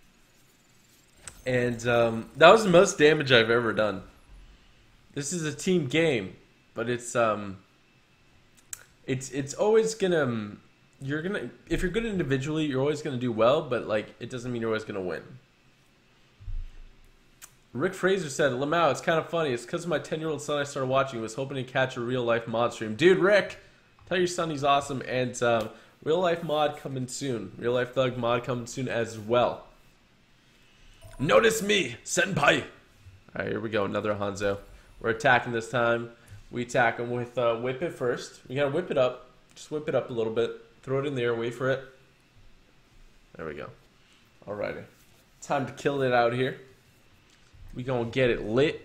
And um, that was the most damage I've ever done. This is a team game. But it's, um, it's, it's always gonna, you're gonna, if you're good individually, you're always gonna do well, but, like, it doesn't mean you're always gonna win. Rick Fraser said, Lamau, it's kind of funny. It's because of my ten-year-old son I started watching. He was hoping to catch a real-life mod stream. Dude, Rick, tell your son he's awesome. And um, real-life mod coming soon. Real-life thug mod coming soon as well. Notice me, senpai. All right, here we go. Another Hanzo. We're attacking this time. We attack him with uh, whip it first. We got to whip it up. Just whip it up a little bit. Throw it in there. Wait for it. There we go. Alrighty. Time to kill it out here. We gonna get it lit.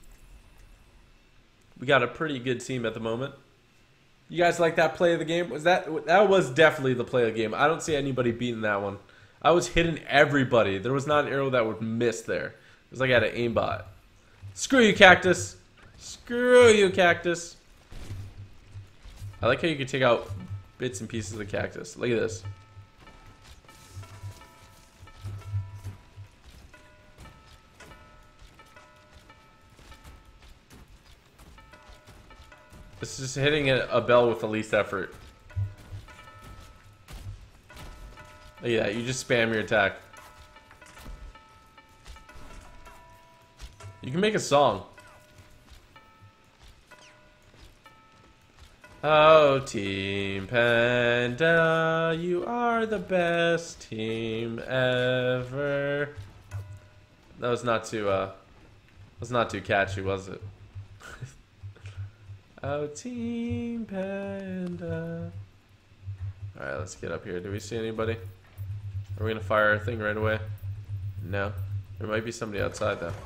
We got a pretty good team at the moment. You guys like that play of the game? Was that that was definitely the play of the game. I don't see anybody beating that one. I was hitting everybody. There was not an arrow that would miss there. It was like I had an aimbot. Screw you, Cactus. Screw you, Cactus. I like how you can take out bits and pieces of the cactus. Look at this. This is just hitting a, a bell with the least effort. Look at that, you just spam your attack. You can make a song. Oh, Team Panda, you are the best team ever. That was not too, uh, that was not too catchy, was it? Oh, Team Panda. Alright, let's get up here. Do we see anybody? Are we gonna fire our thing right away? No. There might be somebody outside, though.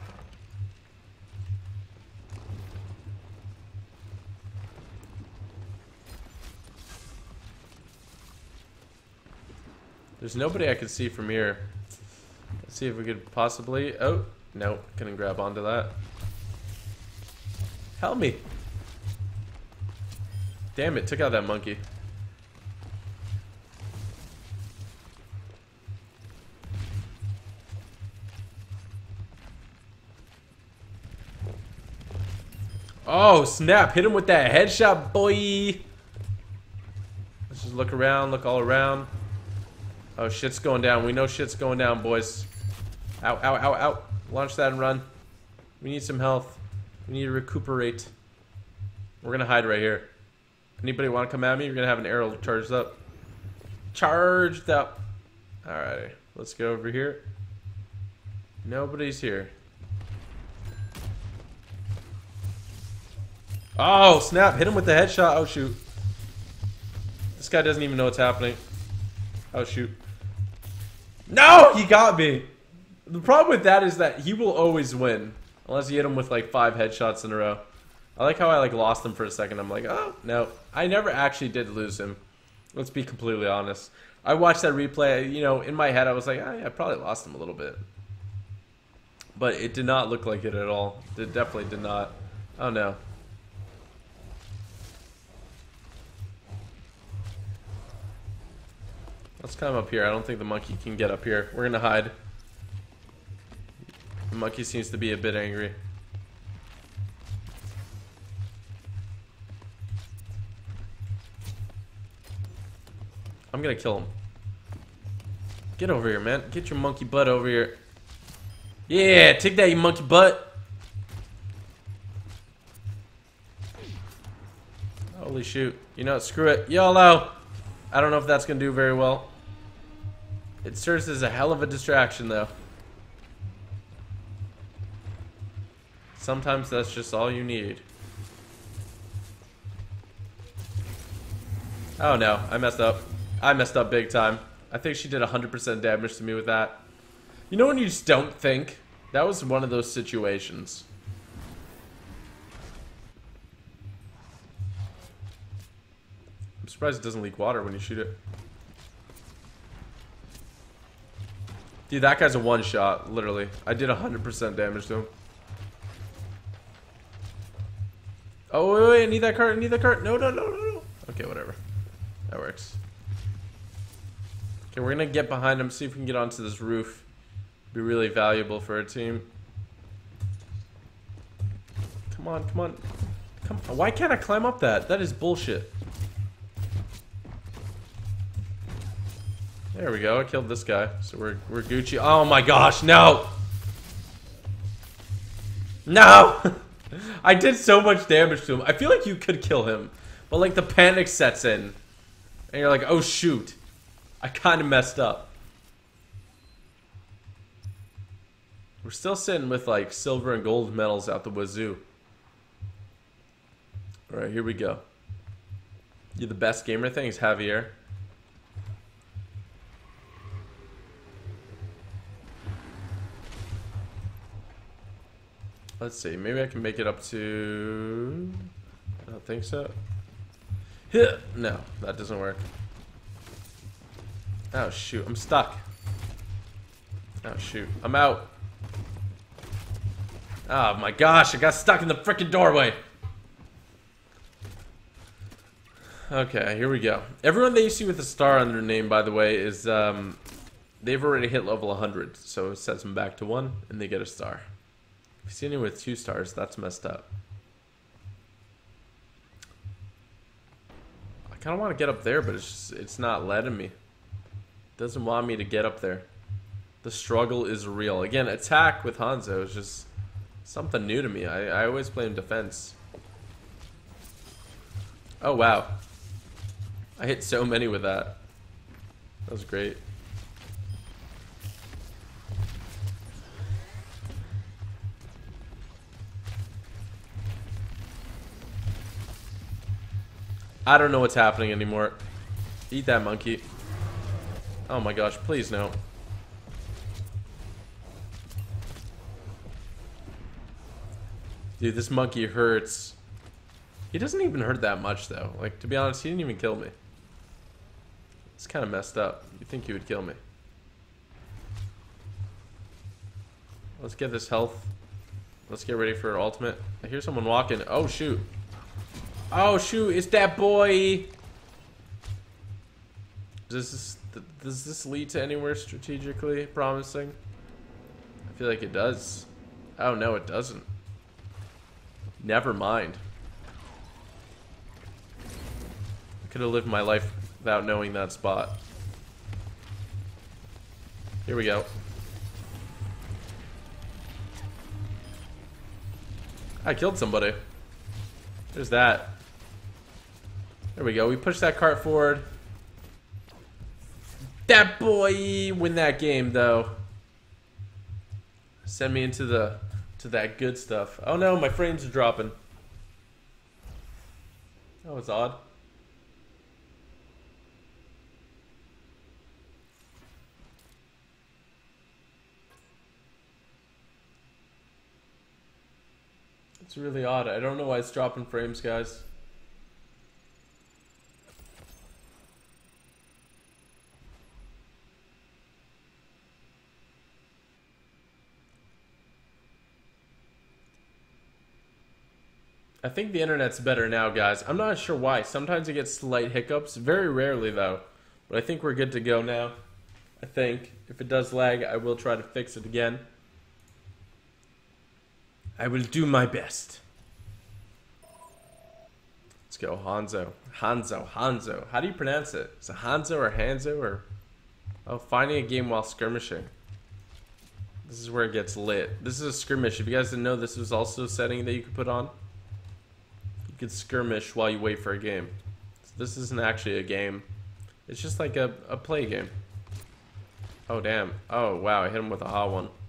There's nobody I could see from here. Let's see if we could possibly... Oh, no. Couldn't grab onto that. Help me. Damn it, took out that monkey. Oh, snap. Hit him with that headshot, boy. Let's just look around, look all around. Oh, shit's going down. We know shit's going down, boys. Ow, ow, ow, ow. Launch that and run. We need some health. We need to recuperate. We're gonna hide right here. Anybody want to come at me? You're gonna have an arrow charged up. Charged up. Alright, let's go over here. Nobody's here. Oh, snap. Hit him with the headshot. Oh, shoot. This guy doesn't even know what's happening. Oh, shoot. No! He got me. The problem with that is that he will always win. Unless you hit him with like five headshots in a row. I like how I like lost him for a second. I'm like, oh, no. I never actually did lose him. Let's be completely honest. I watched that replay. You know, in my head, I was like, oh, yeah, I probably lost him a little bit. But it did not look like it at all. It definitely did not. Oh, no. Let's climb up here. I don't think the monkey can get up here. We're gonna hide. The monkey seems to be a bit angry. I'm gonna kill him. Get over here, man. Get your monkey butt over here. Yeah, take that, you monkey butt. Holy shoot. You know what? Screw it. YOLO. I don't know if that's gonna do very well. It serves as a hell of a distraction, though. Sometimes that's just all you need. Oh no, I messed up. I messed up big time. I think she did one hundred percent damage to me with that. You know when you just don't think? That was one of those situations. I'm surprised it doesn't leak water when you shoot it. Dude, that guy's a one shot, literally. I did one hundred percent damage to him. Oh, wait, wait, I need that cart, I need that cart. No, no, no, no, no. Okay, whatever. That works. Okay, we're gonna get behind him, see if we can get onto this roof. Be really valuable for our team. Come on, come on. Come on. Why can't I climb up that? That is bullshit. There we go. I killed this guy. So we're we're Gucci. Oh my gosh, no! No! I did so much damage to him. I feel like you could kill him. But like the panic sets in. And you're like, oh shoot. I kinda messed up. We're still sitting with like silver and gold medals out the wazoo. Alright, here we go. You're the best gamer. Thanks, Javier. Let's see, maybe I can make it up to... I don't think so. No, that doesn't work. Oh shoot, I'm stuck. Oh shoot, I'm out. Oh my gosh, I got stuck in the freaking doorway. Okay, here we go. Everyone that you see with a star on their name, by the way, is um, they've already hit level one hundred, so it sets them back to one, and they get a star. If you see anyone with two stars, that's messed up. I kind of want to get up there, but it's just, it's not letting me. It doesn't want me to get up there. The struggle is real. Again, attack with Hanzo is just something new to me. I, I always play in defense. Oh, wow. I hit so many with that. That was great. I don't know what's happening anymore. Eat that monkey. Oh my gosh, please no. Dude, this monkey hurts. He doesn't even hurt that much though. Like, to be honest, he didn't even kill me. It's kind of messed up. You think he would kill me. Let's get this health. Let's get ready for ultimate. I hear someone walking. Oh shoot. Oh shoot, it's that boy. Does this does this lead to anywhere strategically promising? I feel like it does. Oh no, it doesn't. Never mind. I could have lived my life without knowing that spot. Here we go. I killed somebody. There's that. There we go. We push that cart forward. That boy win that game though. Send me into the to that good stuff. Oh no, my frames are dropping. That was odd. It's really odd. I don't know why it's dropping frames, guys. I think the internet's better now, guys. I'm not sure why. Sometimes it gets slight hiccups. Very rarely, though. But I think we're good to go now. I think. If it does lag, I will try to fix it again. I will do my best. Let's go, Hanzo. Hanzo, Hanzo. How do you pronounce it? Is it Hanzo or Hanzo or... Oh, finding a game while skirmishing. This is where it gets lit. This is a skirmish. If you guys didn't know, this was also a setting that you could put on. You could skirmish while you wait for a game. So this isn't actually a game. It's just like a, a play game. Oh, damn. Oh, wow. I hit him with a hot one.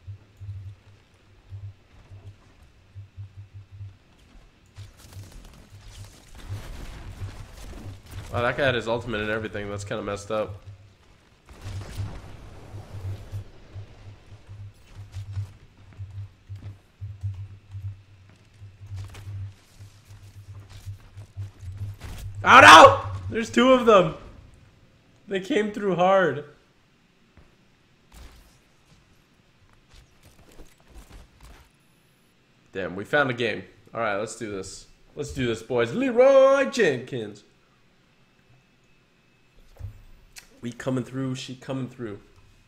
Oh, that guy had his ultimate and everything. That's kind of messed up. Oh no! There's two of them. They came through hard. Damn, we found a game. Alright, let's do this. Let's do this, boys. Leroy Jenkins. We coming through, she coming through.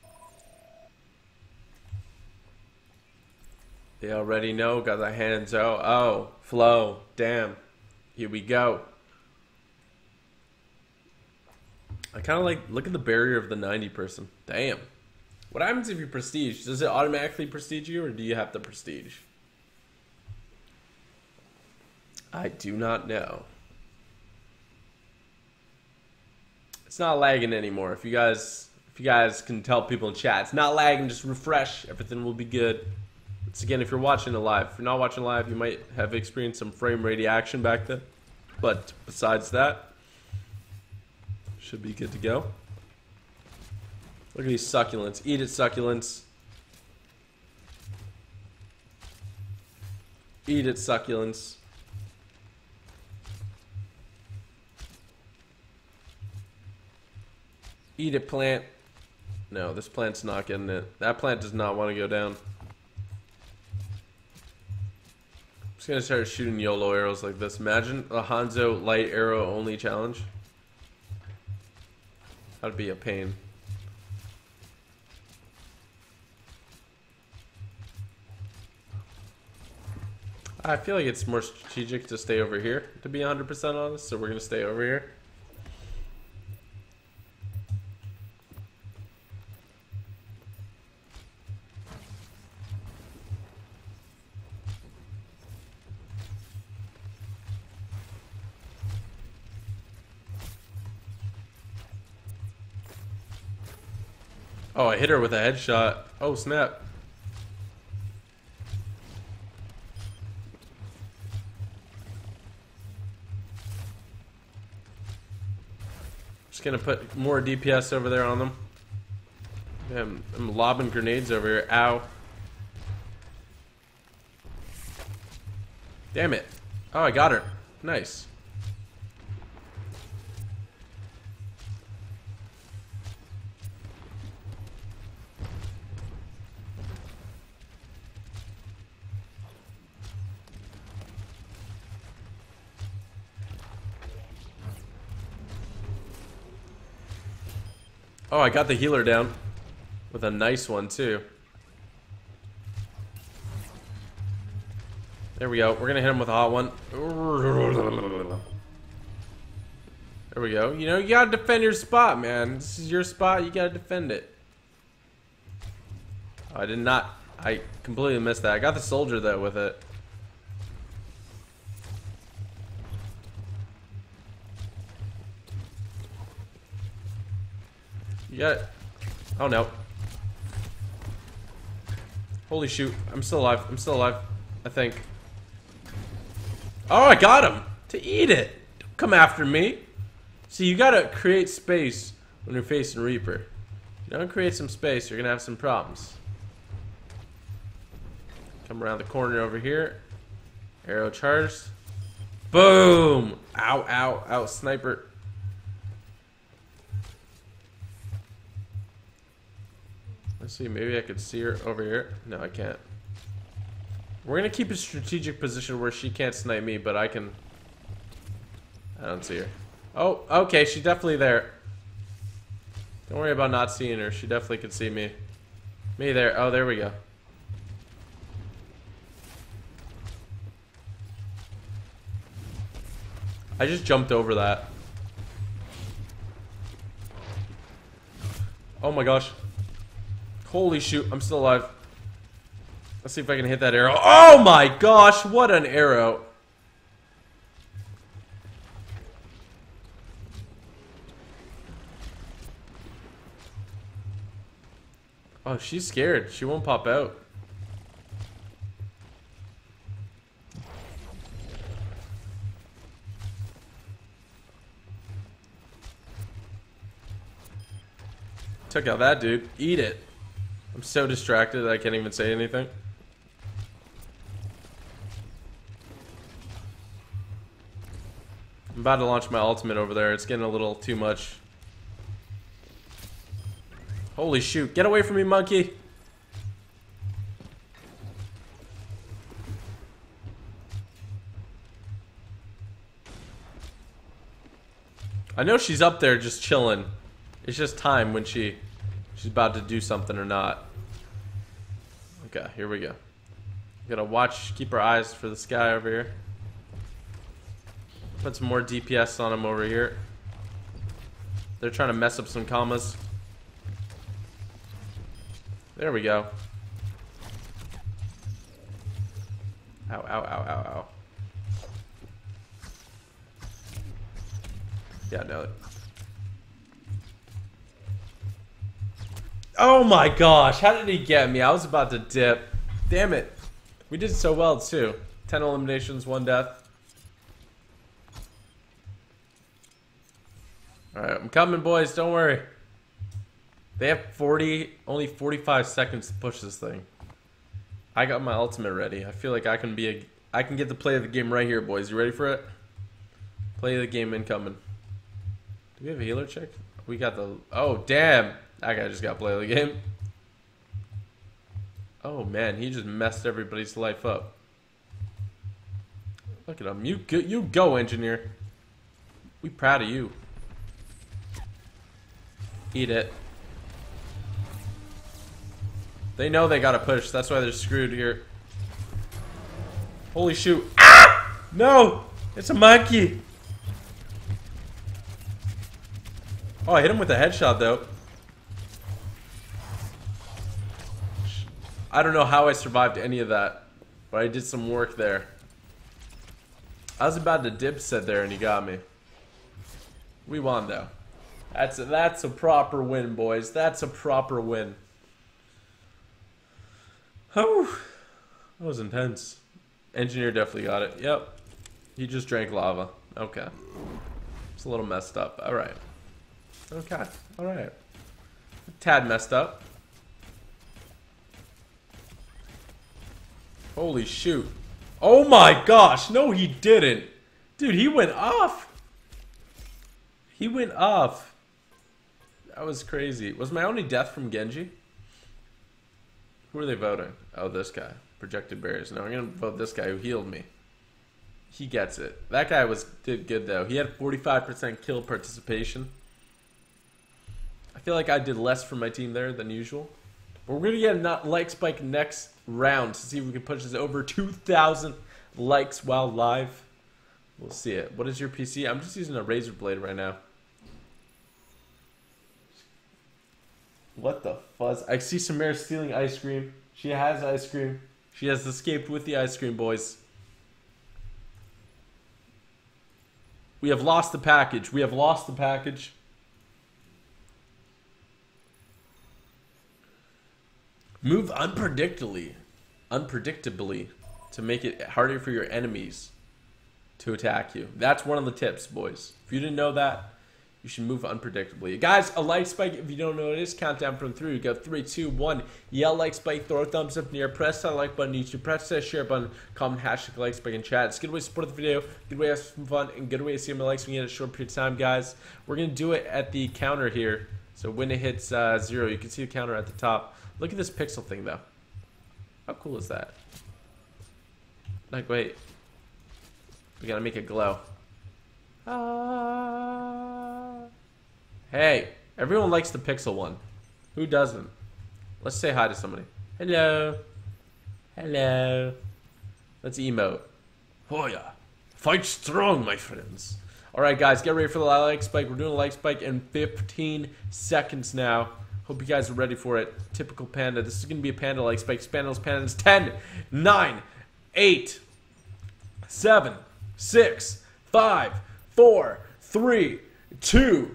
They already know, got the hands out. Oh, flow. Damn. Here we go. I kind of like, look at the barrier of the ninety person. Damn. What happens if you prestige? Does it automatically prestige you, or do you have to prestige? I do not know. It's not lagging anymore. If you guys, if you guys can tell people in chat, it's not lagging. Just refresh. Everything will be good. Once again, if you're watching it live, if you're not watching live, you might have experienced some frame rate action back then. But besides that, should be good to go. Look at these succulents. Eat it, succulents. Eat it, succulents. Eat it, plant. No, this plant's not getting it. That plant does not want to go down. I'm just gonna start shooting YOLO arrows like this. Imagine a Hanzo light arrow only challenge. That'd be a pain. I feel like it's more strategic to stay over here, to be one hundred percent honest, so we're gonna stay over here. Oh, I hit her with a headshot. Oh, snap. Just gonna put more D P S over there on them. Damn, I'm lobbing grenades over here. Ow. Damn it. Oh, I got her. Nice. Oh, I got the healer down with a nice one too. There we go. We're gonna hit him with a hot one. There we go. You know, you gotta defend your spot, man. This is your spot. You gotta defend it. Oh, I did not. I completely missed that. I got the soldier though with it. You got. Oh no. Holy shoot! I'm still alive. I'm still alive. I think. Oh, I got him! To eat it! Don't come after me! See, you gotta create space when you're facing Reaper. If you don't create some space, you're gonna have some problems. Come around the corner over here. Arrow charged. Boom! Ow, ow, ow, sniper. Let's see, maybe I could see her over here. No, I can't. We're gonna keep a strategic position where she can't snipe me, but I can. I don't see her. Oh, okay, she's definitely there. Don't worry about not seeing her. She definitely can see me. Me there. Oh, there we go. I just jumped over that. Oh my gosh. Holy shoot, I'm still alive. Let's see if I can hit that arrow. Oh my gosh, what an arrow. Oh, she's scared. She won't pop out. Took out that dude. Eat it. I'm so distracted that I can't even say anything. I'm about to launch my ultimate over there. It's getting a little too much. Holy shoot. Get away from me, monkey. I know she's up there just chilling. It's just time when she she's about to do something or not. Okay, here we go. Gotta watch, keep our eyes for the sky over here. Put some more D P S on them over here. They're trying to mess up some commas. There we go. Ow, ow, ow, ow, ow. Yeah, no. Oh my gosh, how did he get me? I was about to dip. Damn it. We did so well too. ten eliminations, one death. Alright, I'm coming, boys, don't worry. They have forty, only forty-five seconds to push this thing. I got my ultimate ready. I feel like I can be a, I can get the play of the game right here, boys. You ready for it? Play of the game incoming. Do we have a healer check? We got the, oh damn. That guy just got play of the game. Oh man, he just messed everybody's life up. Look at him. You go, you go, engineer. We proud of you. Eat it. They know they gotta push. That's why they're screwed here. Holy shoot. Ah! No! It's a monkey. Oh, I hit him with a headshot though. I don't know how I survived any of that, but I did some work there. I was about to dip set there and he got me. We won though. That's a, that's a proper win, boys. That's a proper win. Oh, that was intense. Engineer definitely got it. Yep. He just drank lava. Okay. It's a little messed up. Alright. Okay. Alright. A tad messed up. Holy shoot. Oh my gosh. No, he didn't. Dude, he went off. He went off. That was crazy. Was my only death from Genji? Who are they voting? Oh, this guy. Projected barriers. No, I'm going to vote this guy who healed me. He gets it. That guy was did good, though. He had forty-five percent kill participation. I feel like I did less for my team there than usual. But we're going to get a like spike next round to see if we can push this over two thousand likes while live. We'll see it. What is your P C? I'm just using a razor blade right now. What the fuzz? I see Samara stealing ice cream. She has ice cream. She has escaped with the ice cream, boys. We have lost the package. We have lost the package. Move unpredictably. Unpredictably. To make it harder for your enemies to attack you. That's one of the tips, boys. If you didn't know that, you should move unpredictably. Guys, a like spike, if you don't know what it is, count down from three. We go three, two, one. Yell like spike, throw a thumbs up in the air, press that like button, YouTube, press that share button, comment hashtag like spike in chat. It's a good way to support the video, good way to have some fun, and good way to see how many likes we get in a short period of time, guys. We're going to do it at the counter here. So when it hits uh, zero, you can see the counter at the top. Look at this pixel thing, though. How cool is that? Like, wait. We gotta make it glow. Ah. Hey, everyone likes the pixel one. Who doesn't? Let's say hi to somebody. Hello. Hello. Let's emote. Oh yeah. Fight strong, my friends. Alright, guys, get ready for the like spike. We're doing a like spike in fifteen seconds now. Hope you guys are ready for it. Typical panda. This is gonna be a panda like spike. Spandos pandas. ten, nine, eight, seven, six, five, four, three, two,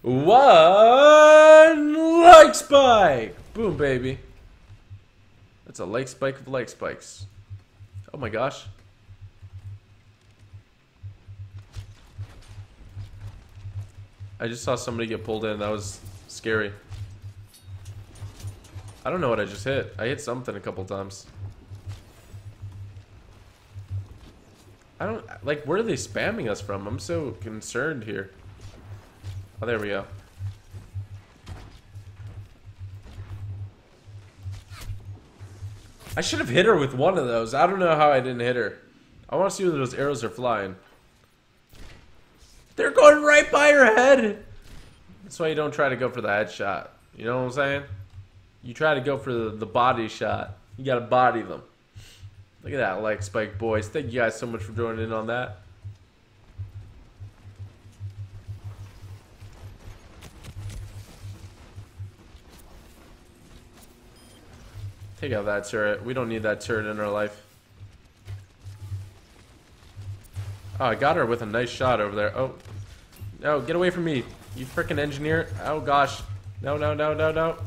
one. Like spike. Boom, baby. That's a like spike of like spikes. Oh my gosh. I just saw somebody get pulled in. That was scary. I don't know what I just hit. I hit something a couple times. I don't, like, where are they spamming us from? I'm so concerned here. Oh, there we go. I should have hit her with one of those. I don't know how I didn't hit her. I want to see where those arrows are flying. They're going right by her head. That's why you don't try to go for the headshot. You know what I'm saying? You try to go for the, the body shot. You gotta body them. Look at that like spike, boys. Thank you guys so much for joining in on that. Take out that turret. We don't need that turret in our life. Oh, I got her with a nice shot over there. Oh. No, get away from me. You freaking engineer. Oh, gosh. No, no, no, no, no.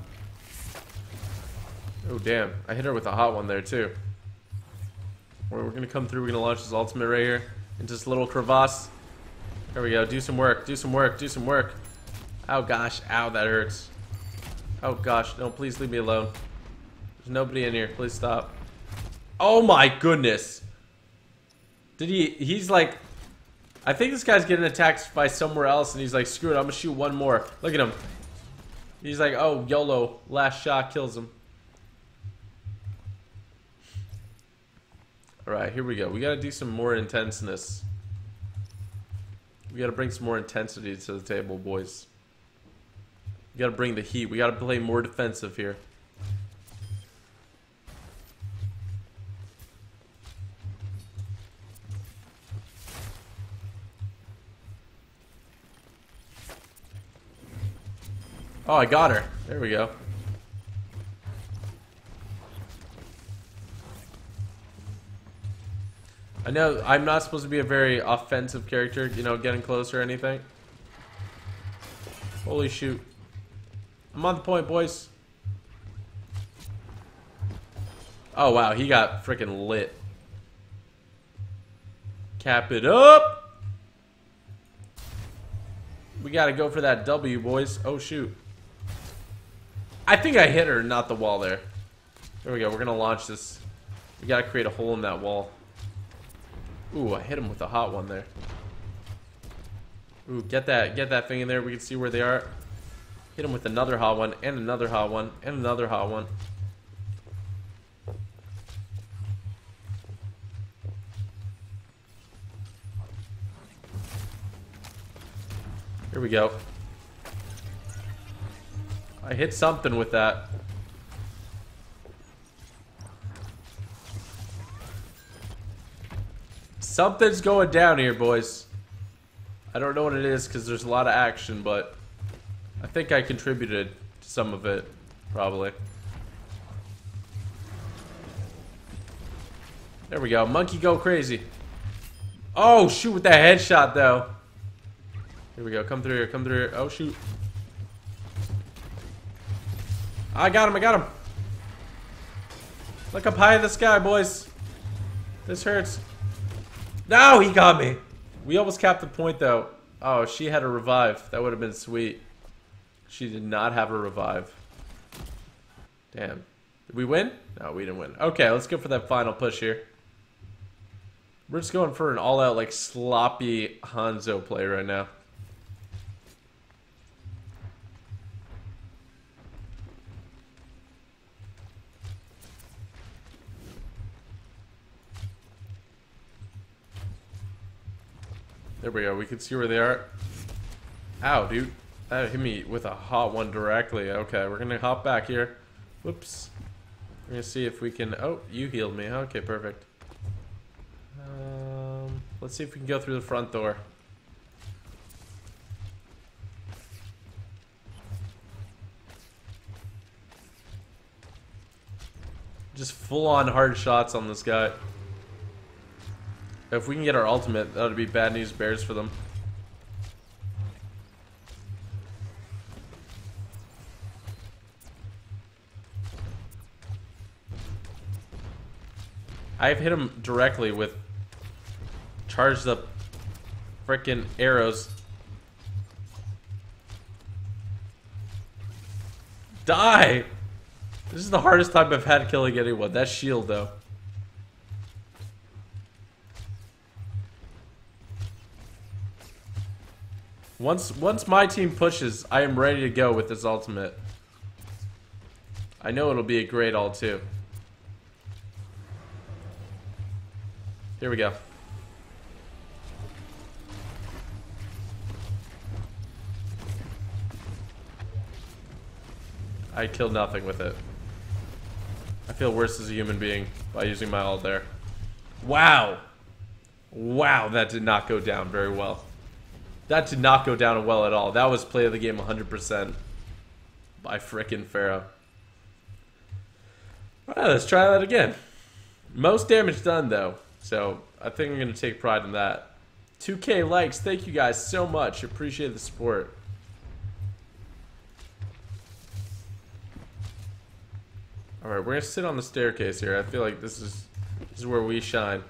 Oh, damn. I hit her with a hot one there, too. We're, we're going to come through. We're going to launch this ultimate right here into this little crevasse. There we go. Do some work. Do some work. Do some work. Oh, gosh. Ow, that hurts. Oh, gosh. No, please leave me alone. There's nobody in here. Please stop. Oh, my goodness. Did he... He's like... I think this guy's getting attacked by somewhere else, and he's like, screw it, I'm going to shoot one more. Look at him. He's like, oh, YOLO. Last shot kills him. Alright, here we go. We got to do some more intenseness. We got to bring some more intensity to the table, boys. We got to bring the heat. We got to play more defensive here. Oh, I got her. There we go. I know I'm not supposed to be a very offensive character, you know, getting close or anything. Holy shoot. I'm on the point, boys. Oh, wow. He got freaking lit. Cap it up. We got to go for that W, boys. Oh, shoot. I think I hit her, not the wall there. There we go. We're going to launch this. We got to create a hole in that wall. Ooh, I hit him with a hot one there. Ooh, get that get that thing in there. We can see where they are. Hit him with another hot one, and another hot one, and another hot one. Here we go. I hit something with that. Something's going down here, boys. I don't know what it is because there's a lot of action, but I think I contributed to some of it, probably. There we go. Monkey go crazy. Oh, shoot with that headshot, though. Here we go. Come through here. Come through here. Oh, shoot. I got him. I got him. Look up high in the sky, boys. This hurts. No, he got me. We almost capped the point, though. Oh, she had a revive. That would have been sweet. She did not have a revive. Damn. Did we win? No, we didn't win. Okay, let's go for that final push here. We're just going for an all-out, like, sloppy Hanzo play right now. There we go. We can see where they are. Ow, dude. That hit me with a hot one directly. Okay, we're going to hop back here. Whoops. We're going to see if we can... Oh, you healed me. Okay, perfect. Um, let's see if we can go through the front door. Just full-on hard shots on this guy. If we can get our ultimate, that would be bad news bears for them. I've hit him directly with charged up frickin' arrows. Die! This is the hardest time I've had killing anyone. That shield, though. Once once my team pushes, I am ready to go with this ultimate. I know it'll be a great ult too. Here we go. I killed nothing with it. I feel worse as a human being by using my ult there. Wow. Wow, that did not go down very well. That did not go down well at all. That was play of the game one hundred percent by frickin' Pharaoh. Alright, let's try that again. Most damage done, though. So, I think I'm going to take pride in that. two K likes. Thank you guys so much. Appreciate the support. Alright, we're going to sit on the staircase here. I feel like this is, this is where we shine.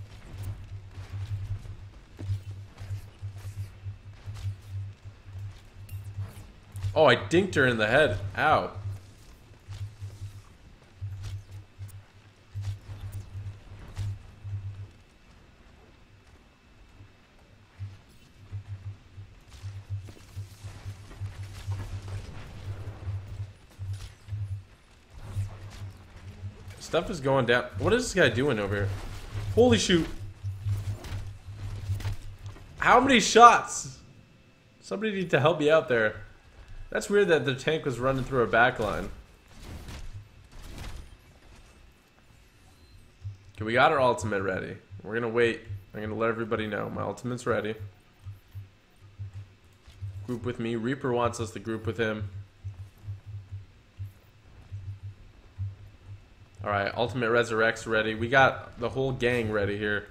Oh, I dinked her in the head. Ow. Stuff is going down. What is this guy doing over here? Holy shoot. How many shots? Somebody need to help me out there. That's weird that the tank was running through our back line. Okay, we got our ultimate ready. We're gonna wait. I'm gonna let everybody know. My ultimate's ready. Group with me. Reaper wants us to group with him. Alright, ultimate resurrects ready. We got the whole gang ready here.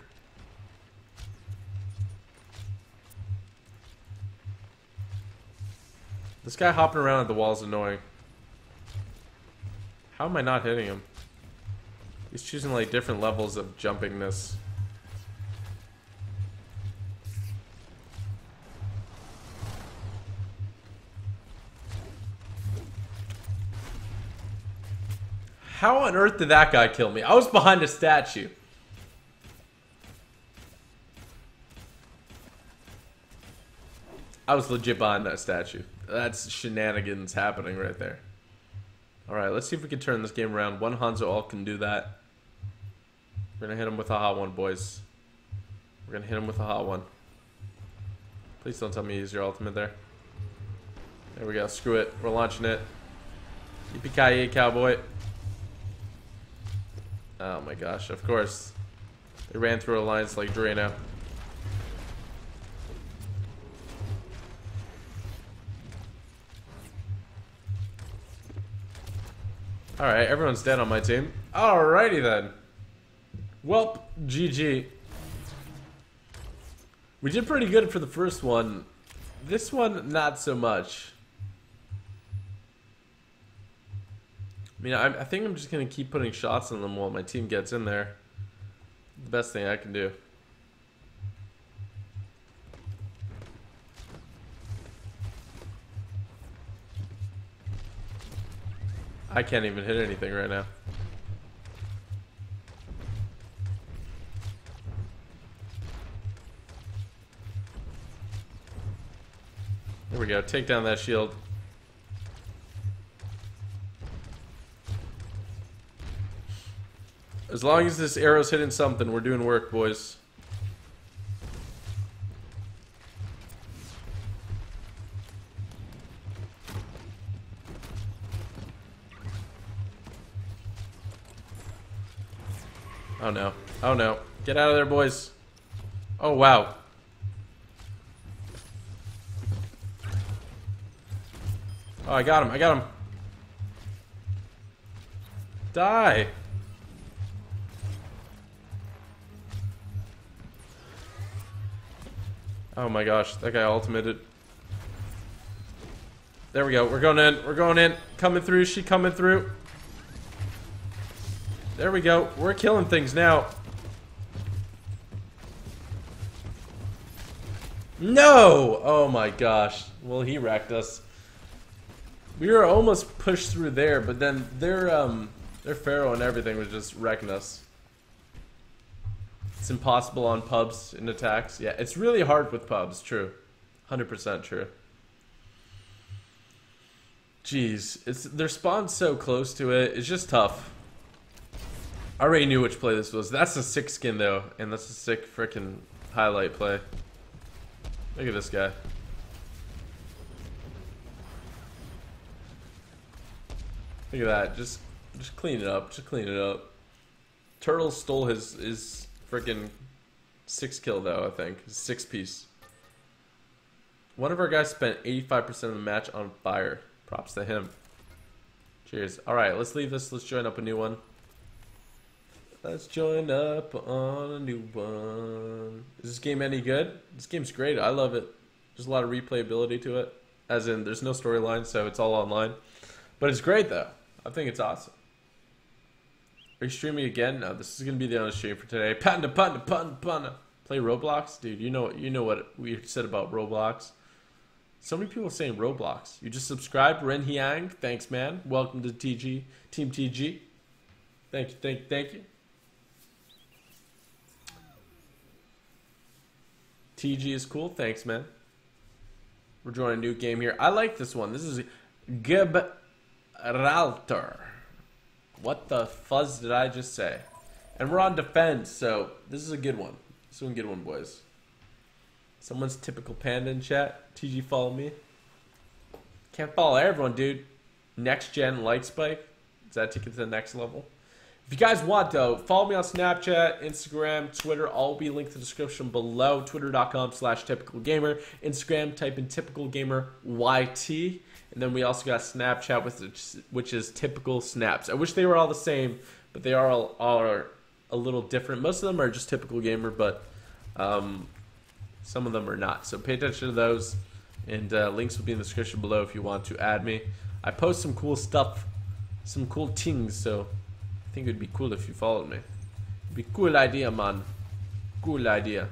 This guy hopping around at the wall is annoying. How am I not hitting him? He's choosing like different levels of jumpingness. How on earth did that guy kill me? I was behind a statue. I was legit behind that statue. That's shenanigans happening right there. Alright, let's see if we can turn this game around. One Hanzo ult can do that. We're gonna hit him with a hot one, boys. We're gonna hit him with a hot one. Please don't tell me you use your ultimate there. There we go. Screw it. We're launching it. Yippee-ki-yay, cowboy. Oh my gosh, of course. They ran through alliance like Drano. Alright, everyone's dead on my team. Alrighty then. Welp, G G. We did pretty good for the first one. This one, not so much. I mean, I, I think I'm just going to keep putting shots on them while my team gets in there. The best thing I can do. I can't even hit anything right now. There we go. Take down that shield. As long as this arrow's hitting something, we're doing work, boys. Oh no. Oh no. Get out of there, boys. Oh wow. Oh, I got him. I got him. Die. Oh my gosh, that guy ultimated. There we go. We're going in. We're going in. Coming through. She coming through. There we go. We're killing things now. No! Oh my gosh. Well, he wrecked us. We were almost pushed through there, but then their um their Pharaoh and everything was just wrecking us. It's impossible on pubs in attacks. Yeah, it's really hard with pubs, true. one hundred percent true. Jeez, it's their spawn's so close to it. It's just tough. I already knew which play this was. That's a sick skin though, and that's a sick freaking highlight play. Look at this guy. Look at that. Just just clean it up. Just clean it up. Turtle stole his his freaking six kill though, I think. His six piece. One of our guys spent eighty-five percent of the match on fire. Props to him. Cheers. Alright, let's leave this. Let's join up a new one. Let's join up on a new one. Is this game any good? This game's great. I love it. There's a lot of replayability to it. As in, there's no storyline, so it's all online. But it's great, though. I think it's awesome. Are you streaming again? No, this is going to be the only stream for today. Panda, panda, panda, panda. Play Roblox? Dude, you know, you know what we said about Roblox. So many people saying Roblox. You just subscribed, Ren Hyang. Thanks, man. Welcome to T G, Team T G. Thank you, thank you, thank you. T G is cool. Thanks, man. We're joining a new game here. I like this one. This is Gibraltar. What the fuzz did I just say? And we're on defense, so this is a good one. This is a good one, boys. Someone's typical panda in chat. T G, follow me. Can't follow everyone, dude. Next gen light spike. Does that take it to the next level? If you guys want, though, follow me on Snapchat, Instagram, Twitter. All will be linked in the description below. Twitter.com slash typical gamer. Instagram, type in typical gamer Y T. And then we also got Snapchat, which, which is typical snaps. I wish they were all the same, but they are all, all are a little different. Most of them are just typical gamer, but um, some of them are not. So pay attention to those. And uh, links will be in the description below if you want to add me. I post some cool stuff, some cool things, so I think it would be cool if you followed me. It'd be a cool idea, man. Cool idea.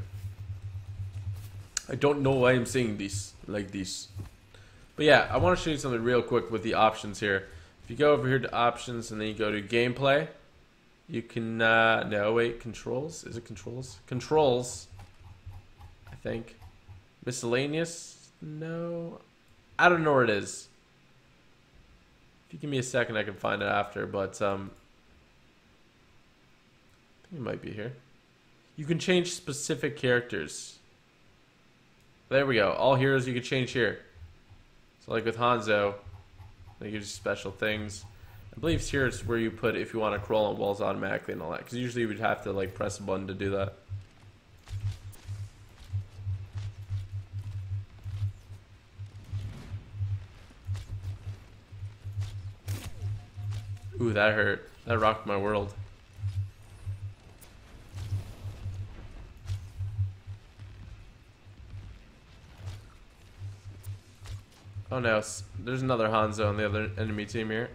I don't know why I'm saying this like this. But yeah, I want to show you something real quick with the options here. If you go over here to options and then you go to gameplay, you can, uh, no, wait, controls? Is it controls? Controls, I think. Miscellaneous? No. I don't know where it is. If you give me a second, I can find it after, but, um, I think it might be here. You can change specific characters. There we go. All heroes you can change here. So like with Hanzo, they give you special things. I believe here is where you put if you want to crawl on walls automatically and all that. Because usually you would have to like press a button to do that. Ooh, that hurt. That rocked my world. Oh no, there's another Hanzo on the other enemy team here.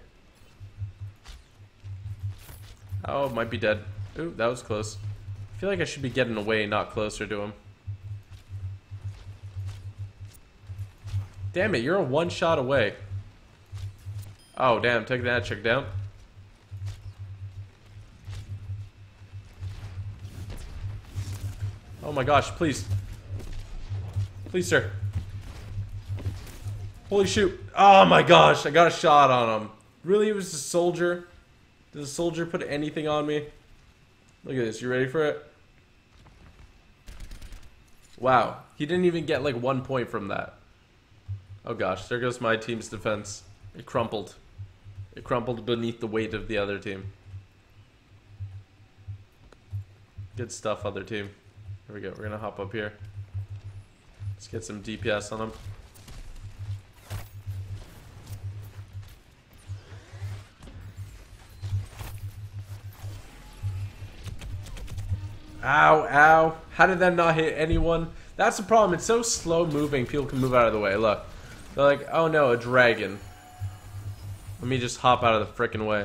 Oh, might be dead. Ooh, that was close. I feel like I should be getting away, not closer to him. Damn it, you're a one shot away. Oh, damn, take that, check down. Oh my gosh, please. Please, sir. Holy shoot. Oh my gosh, I got a shot on him. Really, it was a soldier? Did the soldier put anything on me? Look at this, you ready for it? Wow, he didn't even get like one point from that. Oh gosh, there goes my team's defense. It crumpled. It crumpled beneath the weight of the other team. Good stuff, other team. Here we go, we're gonna hop up here. Let's get some D P S on him. Ow, ow. How did that not hit anyone? That's the problem. It's so slow moving, people can move out of the way. Look. They're like, oh no, a dragon. Let me just hop out of the frickin' way.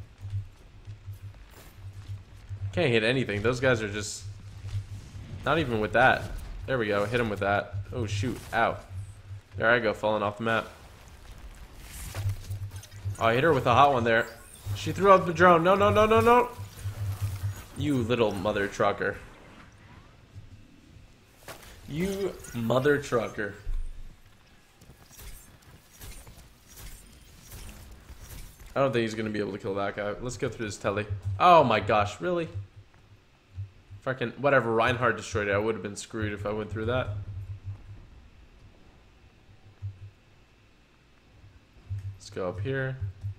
Can't hit anything. Those guys are just... Not even with that. There we go. Hit him with that. Oh shoot. Ow. There I go, falling off the map. Oh, I hit her with a hot one there. She threw out the drone. No, no, no, no, no. You little mother trucker. You mother trucker. I don't think he's gonna be able to kill that guy. Let's go through this telly. Oh my gosh, really? Fucking whatever, Reinhardt destroyed it. I would have been screwed if I went through that. Let's go up here.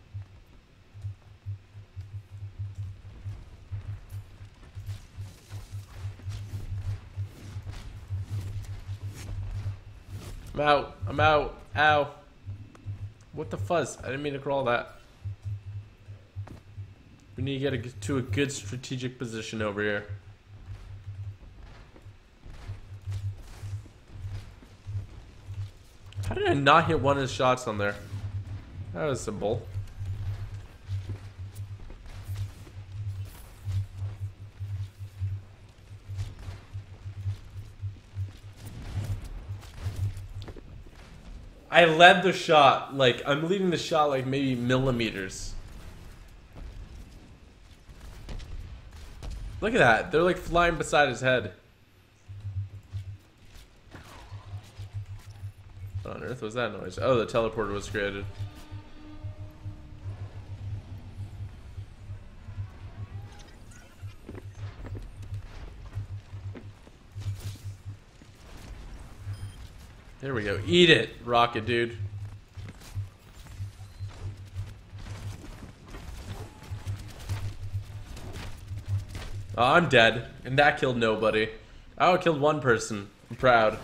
I'm out. I'm out. Ow. What the fuzz? I didn't mean to crawl that. We need to get a, to a good strategic position over here. How did I not hit one of his shots on there? That was simple. I led the shot, like, I'm leading the shot like maybe millimeters. Look at that, they're like flying beside his head. What on earth was that noise? Oh, the teleporter was created. There we go. Eat it, rocket dude. Oh, I'm dead. And that killed nobody. Oh, it killed one person. I'm proud.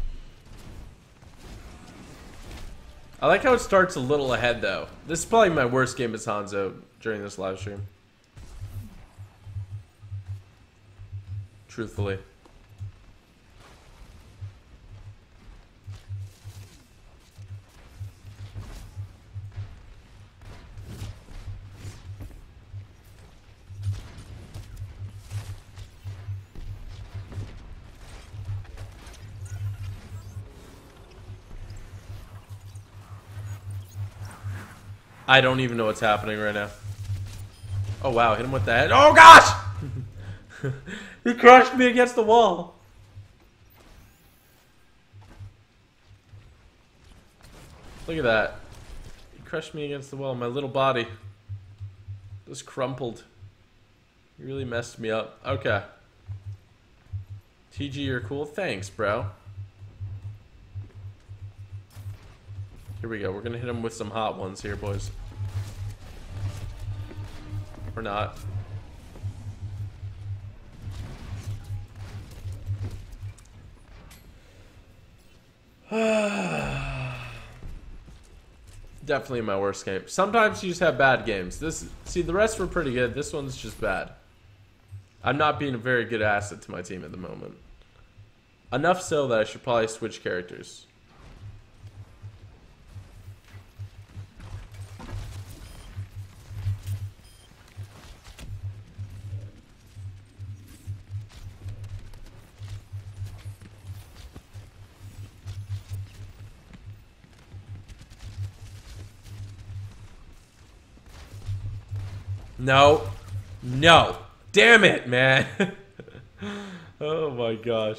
I like how it starts a little ahead, though. This is probably my worst game as Hanzo during this live stream. Truthfully. I don't even know what's happening right now. Oh wow, hit him with the head. Oh gosh! He crushed me against the wall. Look at that. He crushed me against the wall. My little body just crumpled. He really messed me up. Okay. T G, you're cool. Thanks, bro. Here we go. We're gonna hit him with some hot ones here, boys. Or not. Definitely my worst game. Sometimes you just have bad games. This, see, the rest were pretty good. This one's just bad. I'm not being a very good asset to my team at the moment. Enough so that I should probably switch characters. No. No. Damn it, man. Oh my gosh.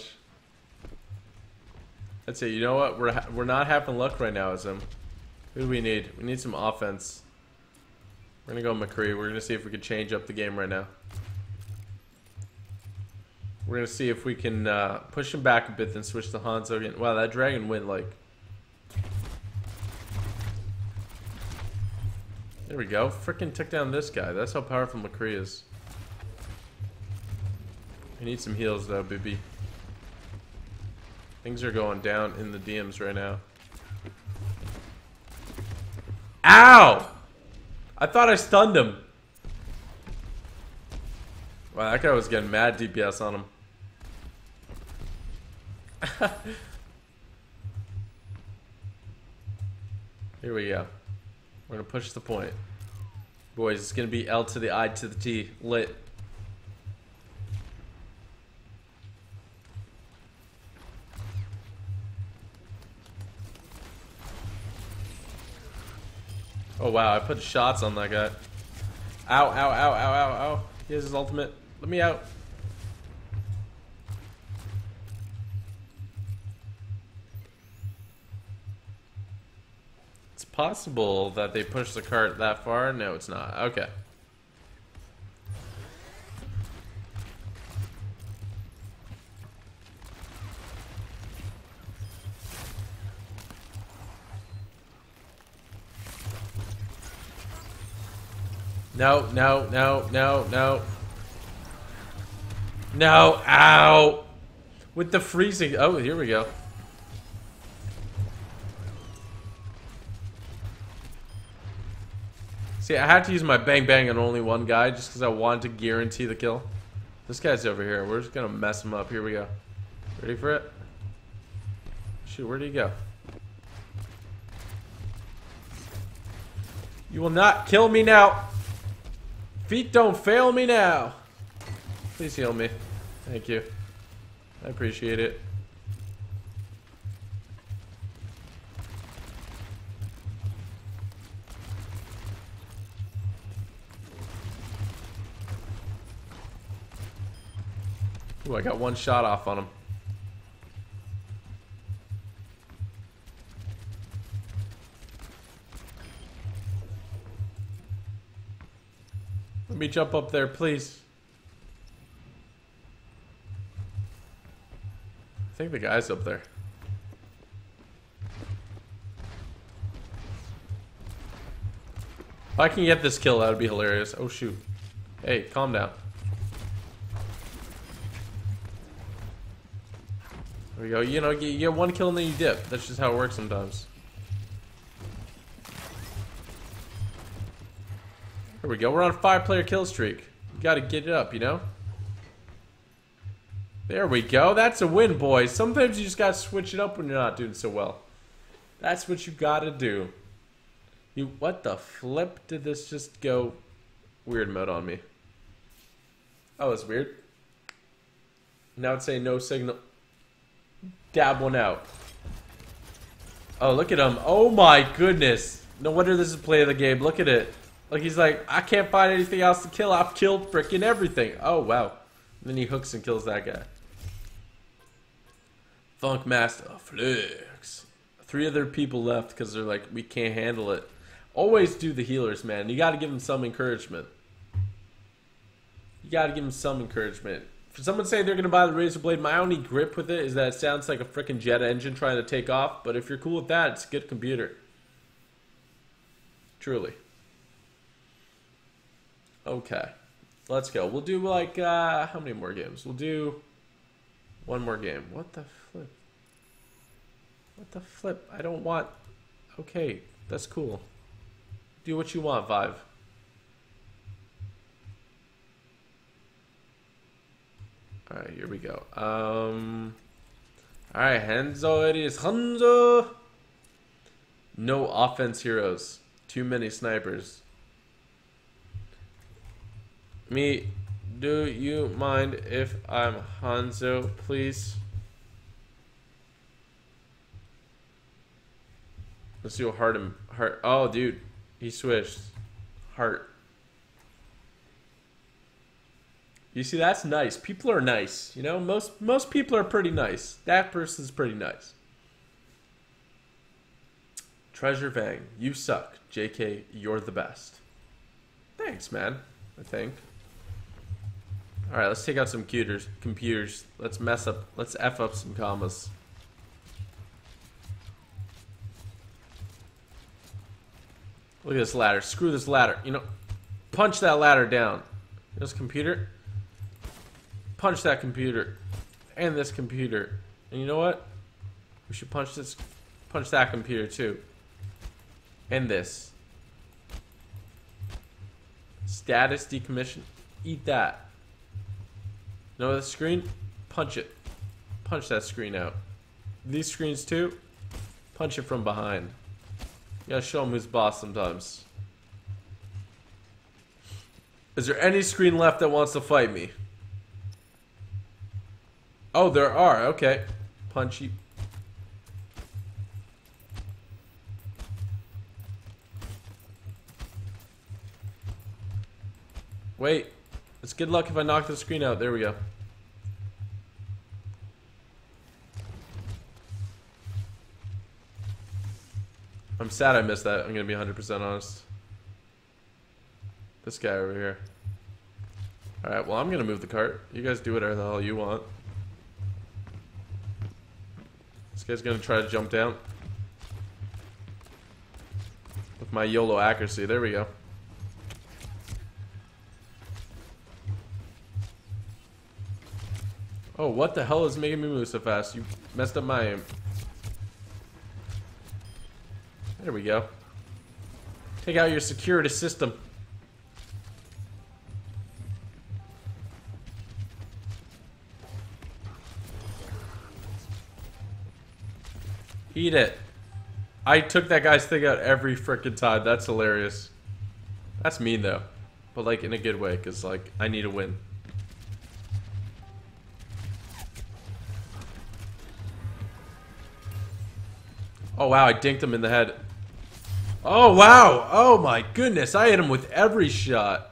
That's it. You know what? We're ha we're not having luck right now, Azim. Who do we need? We need some offense. We're gonna go McCree. We're gonna see if we can change up the game right now. We're gonna see if we can uh, push him back a bit, then switch to Hanzo again. Wow, that dragon went like. There we go. Frickin' took down this guy. That's how powerful McCree is. We need some heals though, baby. Things are going down in the D Ms right now. Ow! I thought I stunned him. Wow, that guy was getting mad D P S on him. Here we go. We're gonna push the point. Boys, it's gonna be L to the I to the T. Lit. Oh wow, I put shots on that guy. Ow, ow, ow, ow, ow, ow. He has his ultimate. Let me out. It's possible that they push the cart that far. No, it's not. Okay. No, no, no, no, no. No, ow! With the freezing. Oh, here we go. See, I had to use my bang bang on only one guy just because I wanted to guarantee the kill. This guy's over here. We're just gonna mess him up. Here we go. Ready for it? Shoot, where'd he go? You will not kill me now. Feet don't fail me now. Please heal me. Thank you. I appreciate it. Ooh, I got one shot off on him. Let me jump up there, please. I think the guy's up there. If I can get this kill, that would be hilarious. Oh shoot. Hey, calm down. There we go. You know, you get one kill and then you dip. That's just how it works sometimes. Here we go. We're on a five-player kill streak. You gotta get it up, you know? There we go. That's a win, boys. Sometimes you just gotta switch it up when you're not doing so well. That's what you gotta do. You, what the flip did this just go weird mode on me? Oh, that's weird. Now it's saying no signal. Dab one out. Oh, look at him. Oh my goodness. No wonder this is play of the game. Look at it. Like he's like, I can't find anything else to kill. I've killed freaking everything. Oh, wow. And then he hooks and kills that guy. Funk Master Flex. Three other people left because they're like, we can't handle it. Always do the healers, man. You got to give them some encouragement. You got to give them some encouragement. For someone saying they're going to buy the Razor Blade, my only grip with it is that it sounds like a freaking jet engine trying to take off. But if you're cool with that, it's a good computer. Truly. Okay. Let's go. We'll do like, uh, how many more games? We'll do one more game. What the flip? What the flip? I don't want... Okay, that's cool. Do what you want, Vive. Alright, here we go. Um... Alright, Hanzo it is. Hanzo! No offense heroes. Too many snipers. Me, do you mind if I'm Hanzo, please? Let's do a heart and heart. Oh, dude, he switched. Heart. You see, that's nice. People are nice. You know, most most people are pretty nice. That person's pretty nice. Treasure Vang, you suck. J K, you're the best. Thanks, man. I think. All right, let's take out some computers. Computers. Let's mess up. Let's f up some commas. Look at this ladder. Screw this ladder. You know, punch that ladder down. This computer. Punch that computer. And this computer. And you know what? We should punch this. Punch that computer too. And this. Status decommission. Eat that. Know the screen? Punch it. Punch that screen out. These screens too? Punch it from behind. You gotta show him who's boss sometimes. Is there any screen left that wants to fight me? Oh, there are. Okay. Punchy. Wait. It's good luck if I knock the screen out. There we go. I'm sad I missed that. I'm gonna be one hundred percent honest. This guy over here. Alright, well, I'm gonna move the cart. You guys do whatever the hell you want. This guy's gonna try to jump down. With my YOLO accuracy. There we go. Oh, what the hell is making me move so fast? You messed up my aim. There we go. Take out your security system. Eat it. I took that guy's thing out every frickin' time. That's hilarious. That's mean though. But like in a good way, because like I need a win. Oh wow, I dinked him in the head. Oh wow! Oh my goodness, I hit him with every shot.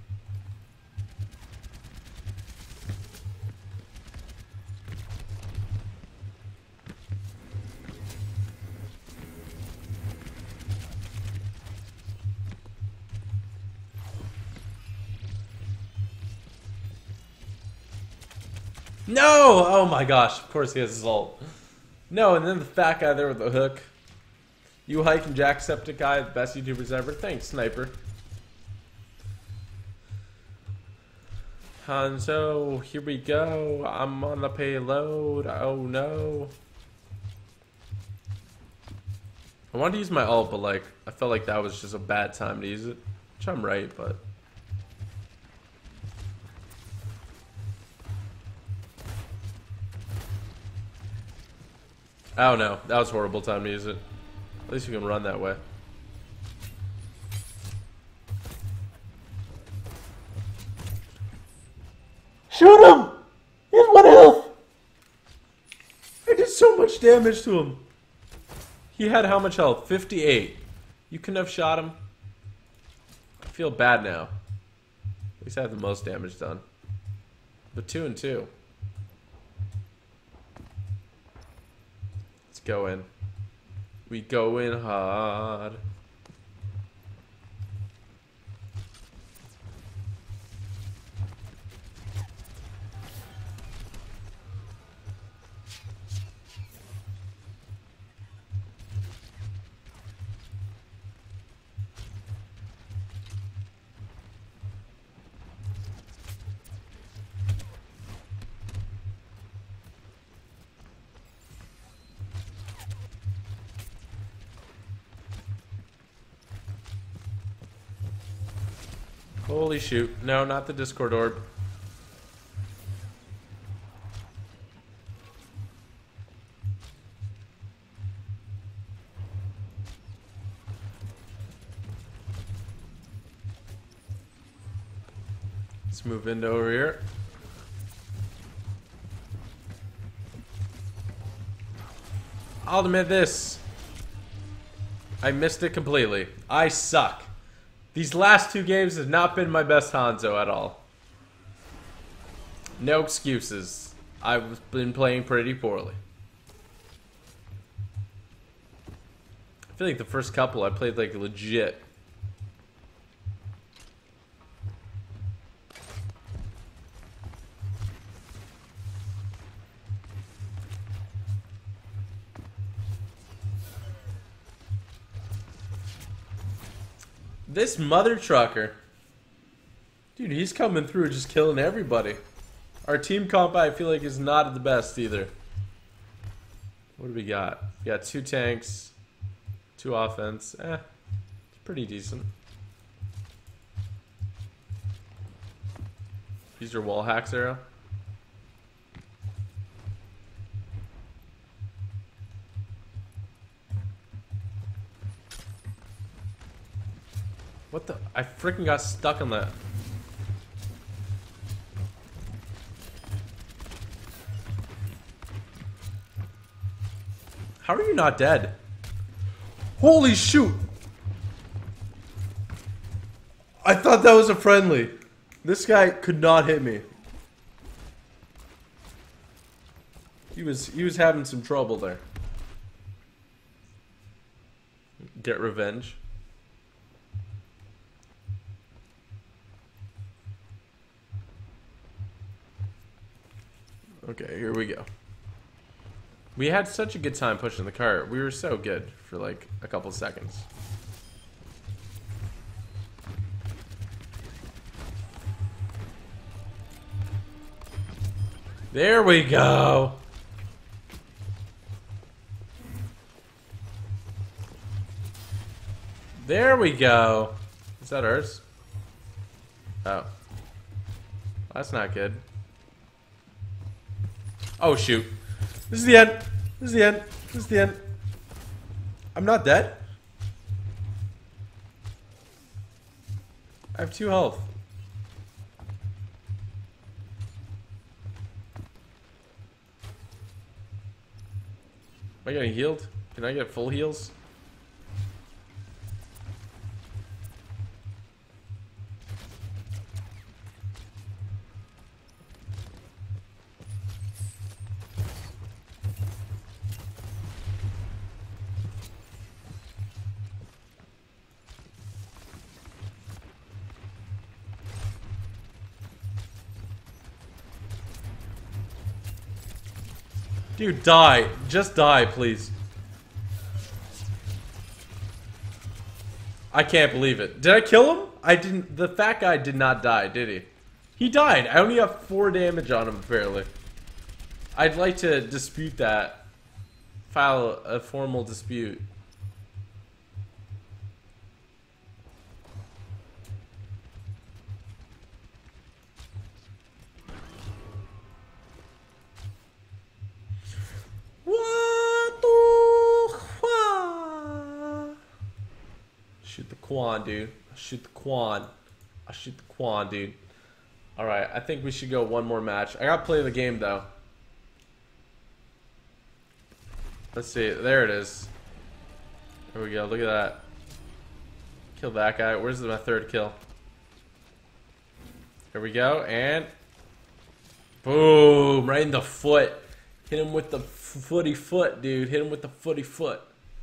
No! Oh my gosh, of course he has his ult. No, and then the fat guy there with the hook. You Hike and Jacksepticeye, the best YouTubers ever. Thanks, Sniper. Hanzo, here we go. I'm on the payload. Oh no. I wanted to use my ult, but like, I felt like that was just a bad time to use it. Which I'm right, but... Oh no, that was a horrible time to use it. At least you can run that way. Shoot him! He has one health! I did so much damage to him. He had how much health? fifty-eight. You couldn't have shot him? I feel bad now. At least I have the most damage done. But two and two. Let's go in. We go in hard. Holy shoot. No, not the Discord orb. Let's move into over here. I'll admit this. I missed it completely. I suck. These last two games have not been my best Hanzo at all. No excuses. I've been playing pretty poorly. I feel like the first couple I played like legit. This mother trucker. Dude, he's coming through just killing everybody. Our team comp, I feel like, is not the best either. What do we got? We got two tanks, two offense. Eh, it's pretty decent. Use your wall hacks arrow. What the? I freaking got stuck on that. How are you not dead? Holy shoot! I thought that was a friendly. This guy could not hit me. He was he was having some trouble there. Get revenge. Okay, here we go. We had such a good time pushing the cart. We were so good for like a couple seconds. There we go. There we go. Is that ours? Oh. That's not good. Oh shoot. This is the end. This is the end. This is the end. I'm not dead. I have two health. Am I getting healed? Can I get full heals? Dude, die. Just die, please. I can't believe it. Did I kill him? I didn't. The fat guy did not die, did he? He died. I only have four damage on him, apparently. I'd like to dispute that. File a formal dispute. Shoot the Quan, dude. Shoot the Quan. I shoot the Quan, dude. Alright, I think we should go one more match. I gotta play the game, though. Let's see. There it is. There we go. Look at that. Kill that guy. Where's my third kill? Here we go. And... boom! Right in the foot. Hit him with the footy foot, dude. Hit him with the footy foot.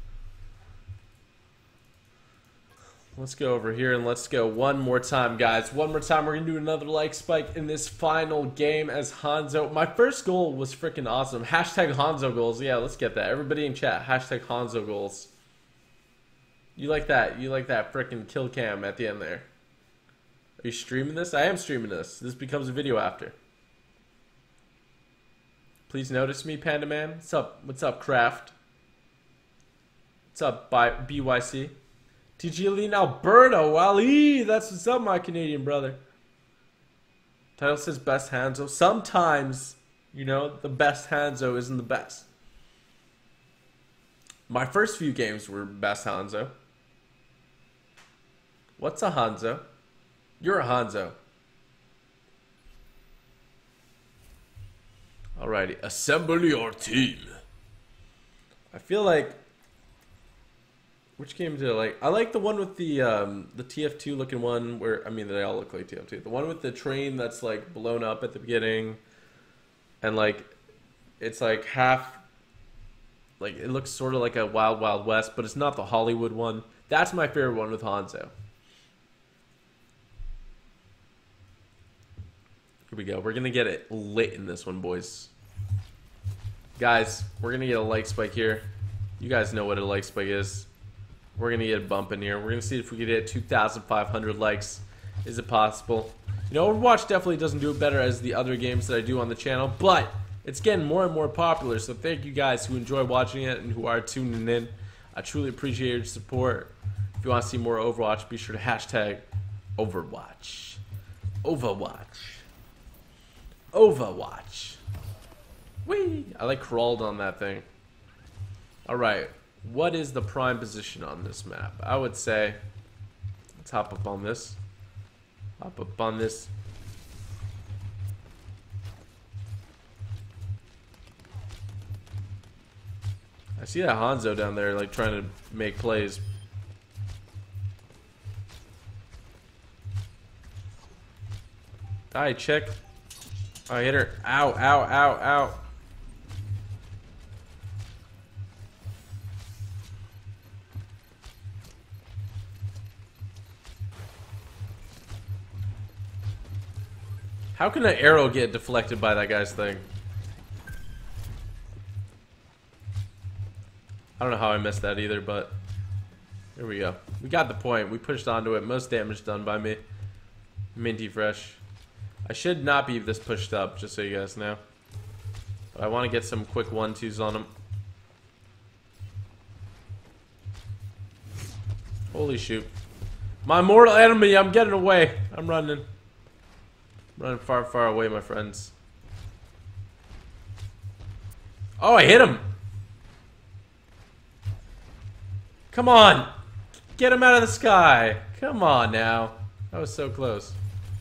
Let's go over here and let's go one more time, guys. One more time. We're going to do another like spike in this final game as Hanzo. My first goal was freaking awesome. Hashtag Hanzo goals. Yeah, let's get that. Everybody in chat. Hashtag Hanzo goals. You like that. You like that freaking kill cam at the end there. Are you streaming this? I am streaming this. This becomes a video after. Please notice me, Panda Man. What's up? What's up, Craft? What's up, B Y C? T G Lee in Alberta. Wally, that's what's up, my Canadian brother. Title says best Hanzo. Sometimes, you know, the best Hanzo isn't the best. My first few games were best Hanzo. What's a Hanzo? You're a Hanzo. Alrighty, assemble your team. I feel like, which game did I like? I like the one with the um, the T F two looking one where, I mean, they all look like T F two. The one with the train that's like blown up at the beginning, and like it's like half, like it looks sort of like a Wild Wild West, but it's not the Hollywood one. That's my favorite one with Hanzo. Here we go. We're gonna get it lit in this one, boys. Guys, we're gonna get a like spike here. You guys know what a like spike is. We're gonna get a bump in here. We're gonna see if we can hit two thousand five hundred likes. Is it possible? You know, Overwatch definitely doesn't do it better as the other games that I do on the channel, but it's getting more and more popular. So thank you guys who enjoy watching it and who are tuning in. I truly appreciate your support. If you want to see more Overwatch, be sure to hashtag Overwatch. Overwatch. Overwatch. Whee! I like crawled on that thing. Alright. What is the prime position on this map? I would say, let's hop up on this. Hop up on this. I see that Hanzo down there, like, trying to make plays. Die, chick. Oh, I hit her. Ow, ow, ow, ow. How can an arrow get deflected by that guy's thing? I don't know how I missed that either, but here we go. We got the point. We pushed onto it. Most damage done by me. Minty fresh. I should not be this pushed up, just so you guys know. But I want to get some quick one-twos on him. Holy shoot. My mortal enemy, I'm getting away. I'm running. I'm running far, far away, my friends. Oh, I hit him. Come on. Get him out of the sky. Come on now. That was so close.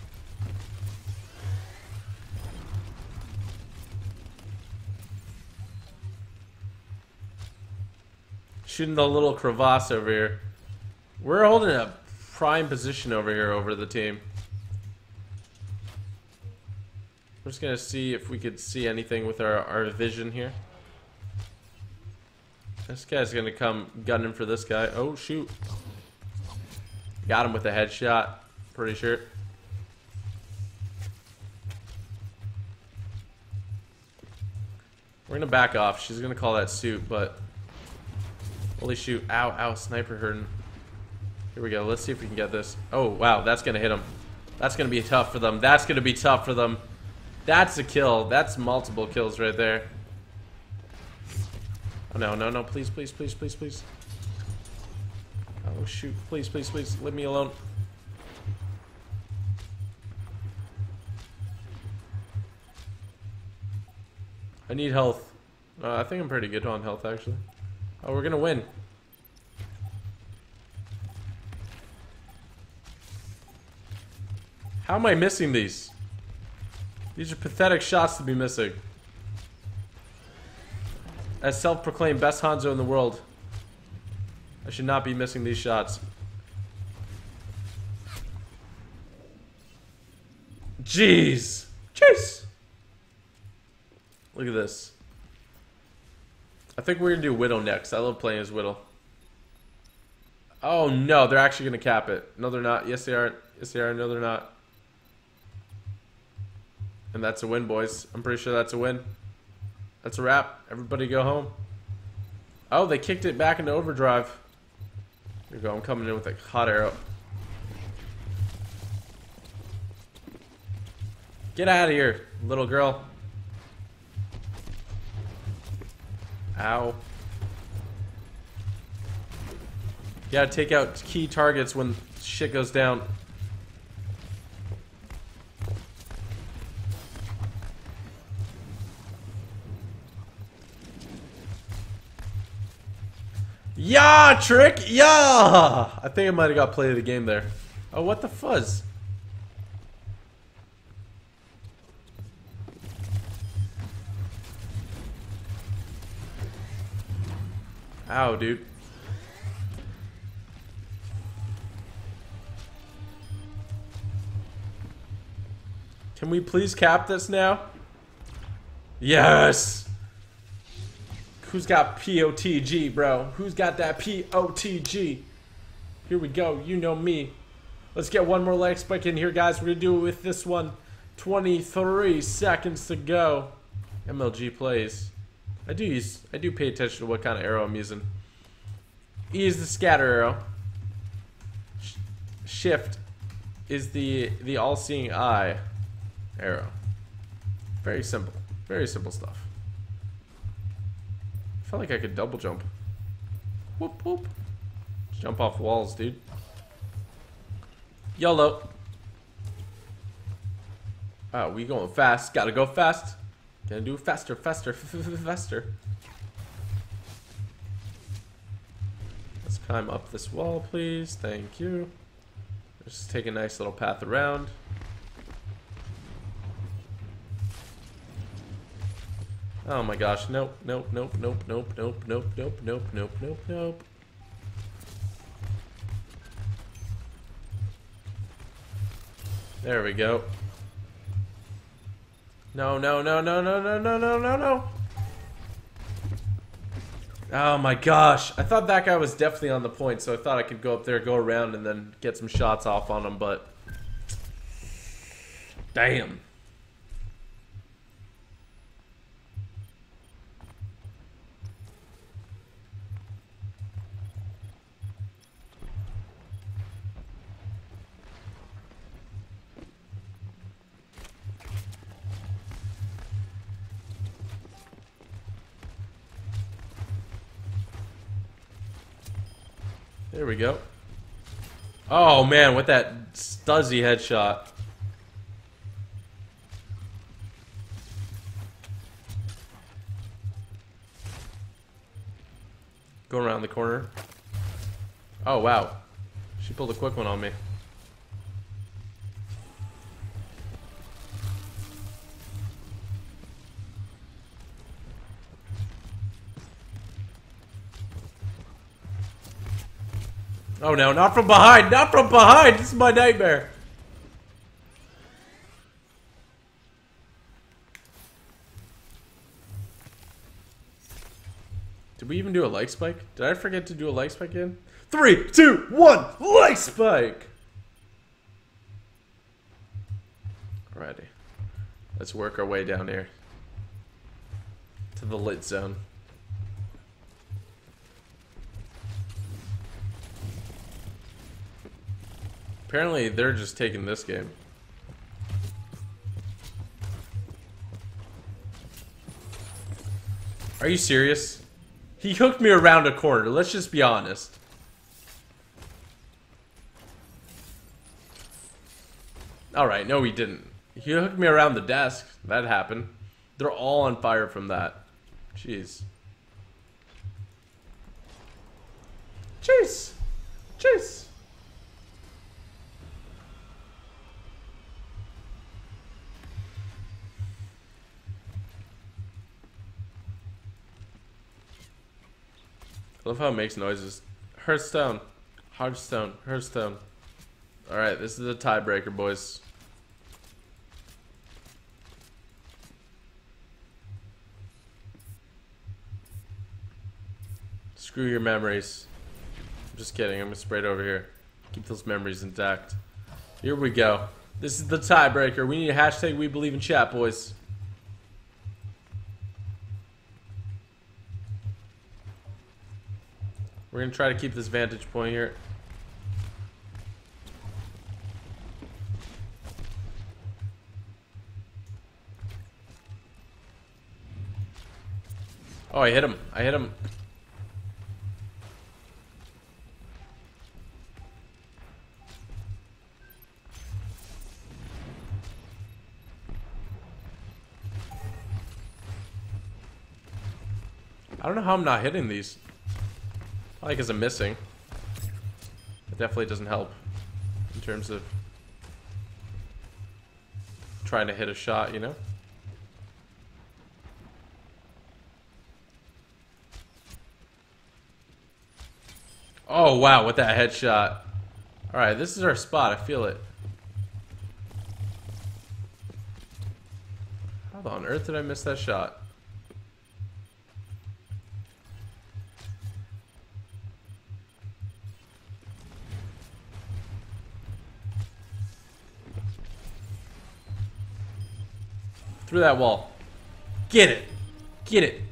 Shooting the little crevasse over here. We're holding a prime position over here over the team. We're just gonna see if we could see anything with our, our vision here. This guy's gonna come gunning for this guy. Oh shoot. Got him with a headshot. Pretty sure. We're gonna back off. She's gonna call that suit, but holy shoot. Ow, ow, sniper hurting. Here we go. Let's see if we can get this. Oh, wow. That's going to hit them. That's going to be tough for them. That's going to be tough for them. That's a kill. That's multiple kills right there. Oh, no, no, no. Please, please, please, please, please. Oh, shoot. Please, please, please. Leave me alone. I need health. Uh, I think I'm pretty good on health, actually. Oh, we're gonna win. How am I missing these? These are pathetic shots to be missing. As self-proclaimed best Hanzo in the world, I should not be missing these shots. Jeez. Jeez. Look at this. I think we're gonna do Widow next. I love playing as Widow. Oh no, they're actually gonna cap it. No, they're not. Yes, they are. Yes, they are. No, they're not. And that's a win, boys. I'm pretty sure that's a win. That's a wrap. Everybody go home. Oh, they kicked it back into overdrive. Here we go. I'm coming in with a hot arrow. Get out of here, little girl. Ow. You gotta take out key targets when shit goes down. Yeah, trick! Yeah! I think I might have got play of the game there. Oh, what the fuzz? Ow, dude. Can we please cap this now? Yes! Who's got P O T G, bro? Who's got that P O T G? Here we go. You know me. Let's get one more leg spike in here, guys. We're going to do it with this one. twenty-three seconds to go. M L G plays. I do use, I do pay attention to what kind of arrow I'm using. E is the scatter arrow. Sh Shift is the the all-seeing eye arrow. Very simple. Very simple stuff. I felt like I could double jump. Whoop whoop. Jump off walls, dude. YOLO. Oh, we going fast. Gotta go fast. Gonna do faster, faster, faster. Let's climb up this wall, please. Thank you. Just take a nice little path around. Oh my gosh, nope, nope, nope, nope, nope, nope, nope, nope, nope, nope, nope, nope. There we go. No, no, no, no, no, no, no, no, no, no. Oh my gosh. I thought that guy was definitely on the point, so I thought I could go up there, go around, and then get some shots off on him, but... Damn. There we go. Oh man, with that stuzzy headshot. Going around the corner. Oh wow. She pulled a quick one on me. Oh no, not from behind! Not from behind! This is my nightmare! Did we even do a leg spike? Did I forget to do a leg spike again? Three, two, one, leg spike! Alrighty. Let's work our way down here. To the lit zone. Apparently, they're just taking this game. Are you serious? He hooked me around a corner. Let's just be honest. Alright, no he didn't. He hooked me around the desk. That happened. They're all on fire from that. Jeez. Jeez. Jeez. I love how it makes noises. Hearthstone. Hearthstone. Hearthstone. Alright, this is the tiebreaker, boys. Screw your memories. I'm just kidding. I'm gonna spray it over here. Keep those memories intact. Here we go. This is the tiebreaker. We need a hashtag we believe in chat, boys. We're gonna try to keep this vantage point here. Oh, I hit him. I hit him. I don't know how I'm not hitting these. Probably because I'm missing. It definitely doesn't help in terms of trying to hit a shot, you know? Oh, wow, with that headshot. Alright, this is our spot. I feel it. How on earth did I miss that shot? Through that wall. Get it. Get it.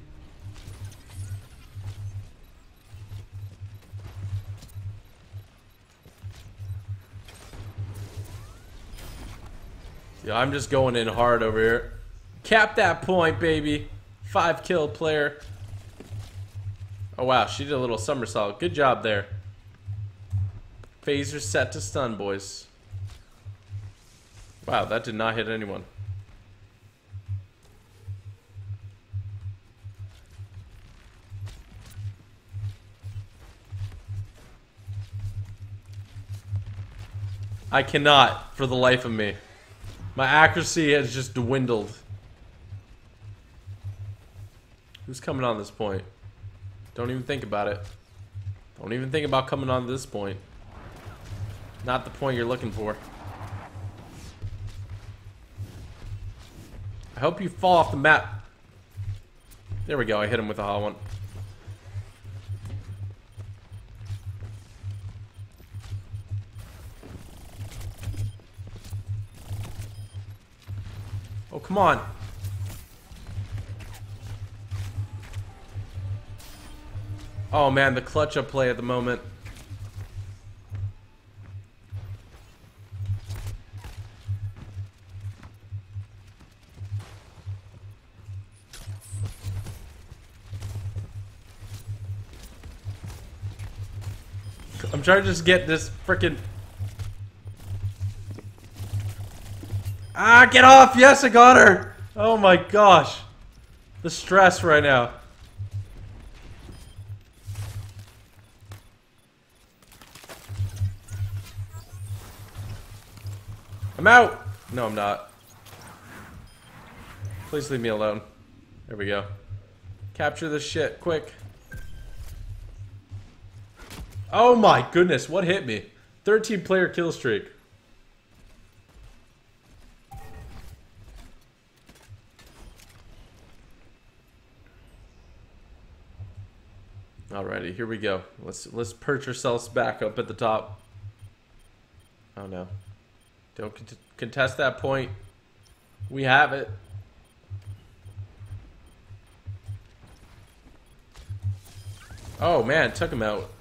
Yeah, I'm just going in hard over here. Cap that point, baby. Five kill player. Oh, wow. She did a little somersault. Good job there. Phaser set to stun, boys. Wow, that did not hit anyone. I cannot, for the life of me. My accuracy has just dwindled. Who's coming on this point? Don't even think about it. Don't even think about coming on this point. Not the point you're looking for. I hope you fall off the map. There we go, I hit him with a hot one. Oh, come on. Oh, man, the clutch up play at the moment. I'm trying to just get this frickin'... Ah, get off! Yes, I got her! Oh my gosh. The stress right now. I'm out! No, I'm not. Please leave me alone. There we go. Capture this shit, quick. Oh my goodness, what hit me? thirteen player kill streak. Alrighty, here we go. Let's let's perch ourselves back up at the top. Oh no. Don't cont contest that point. We have it. Oh man, took him out.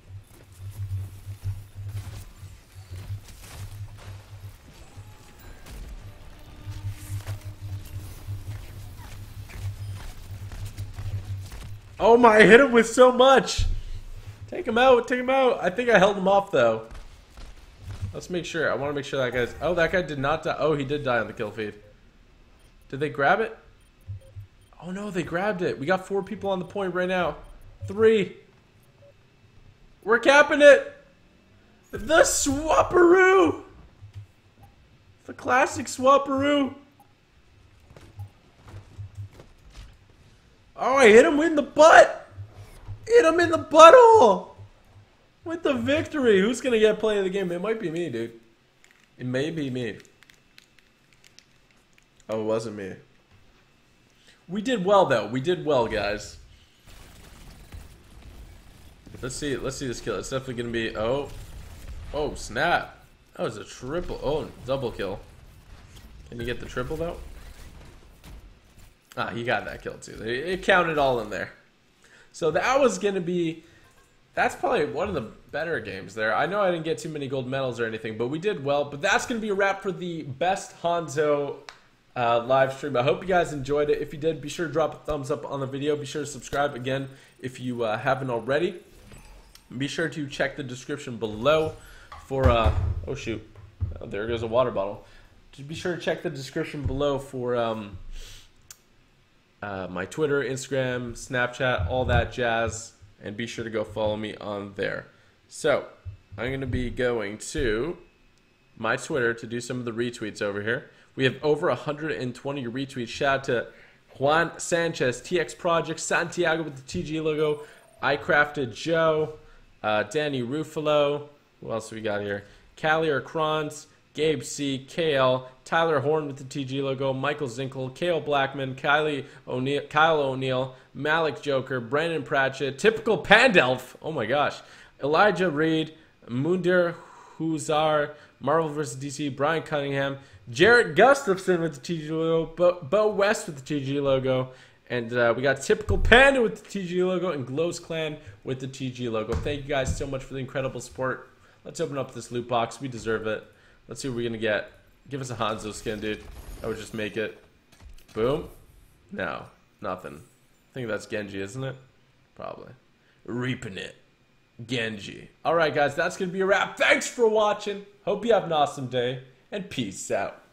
Oh my, I hit him with so much. Take him out, take him out. I think I held him off though. Let's make sure. I want to make sure that guy's... Oh, that guy did not die. Oh, he did die on the kill feed. Did they grab it? Oh no, they grabbed it. We got four people on the point right now. Three. We're capping it. The Swapperoo. The classic Swapperoo. Oh, I hit him in the butt! Hit him in the butthole! With the victory! Who's gonna get play of the game? It might be me, dude. It may be me. Oh, it wasn't me. We did well, though. We did well, guys. Let's see. Let's see this kill. It's definitely gonna be... Oh. Oh, snap. That was a triple... Oh, double kill. Can you get the triple, though? Ah, he got that kill too. It counted all in there. So that was going to be... That's probably one of the better games there. I know I didn't get too many gold medals or anything, but we did well. But that's going to be a wrap for the best Hanzo uh, live stream. I hope you guys enjoyed it. If you did, be sure to drop a thumbs up on the video. Be sure to subscribe again if you uh, haven't already. Be sure to check the description below for... Uh, oh, shoot. Oh, there goes a water bottle. Just be sure to check the description below for... Um, uh, my Twitter, Instagram, Snapchat, all that jazz. And be sure to go follow me on there. So, I'm going to be going to my Twitter to do some of the retweets over here. We have over one hundred twenty retweets. Shout out to Juan Sanchez, T X Project, Santiago with the T G logo, I Crafted Joe, uh, Danny Ruffalo. Who else we got here? Callier Kronz, Gabe C, K L, Tyler Horn with the T G logo, Michael Zinkel, Kale Blackman, Kylie O'Neal, Kyle O'Neal, Malik Joker, Brandon Pratchett, Typical Pandelf, oh my gosh, Elijah Reed, Mundir Huzar, Marvel versus. D C, Brian Cunningham, Jarrett Gustafson with the T G logo, Bo, Bo West with the T G logo, and uh, we got Typical Panda with the T G logo, and Glows Clan with the T G logo. Thank you guys so much for the incredible support. Let's open up this loot box. We deserve it. Let's see what we're going to get. Give us a Hanzo skin, dude. I would just make it. Boom. No. Nothing. I think that's Genji, isn't it? Probably. Reaping it. Genji. Alright, guys. That's going to be a wrap. Thanks for watching. Hope you have an awesome day. And peace out.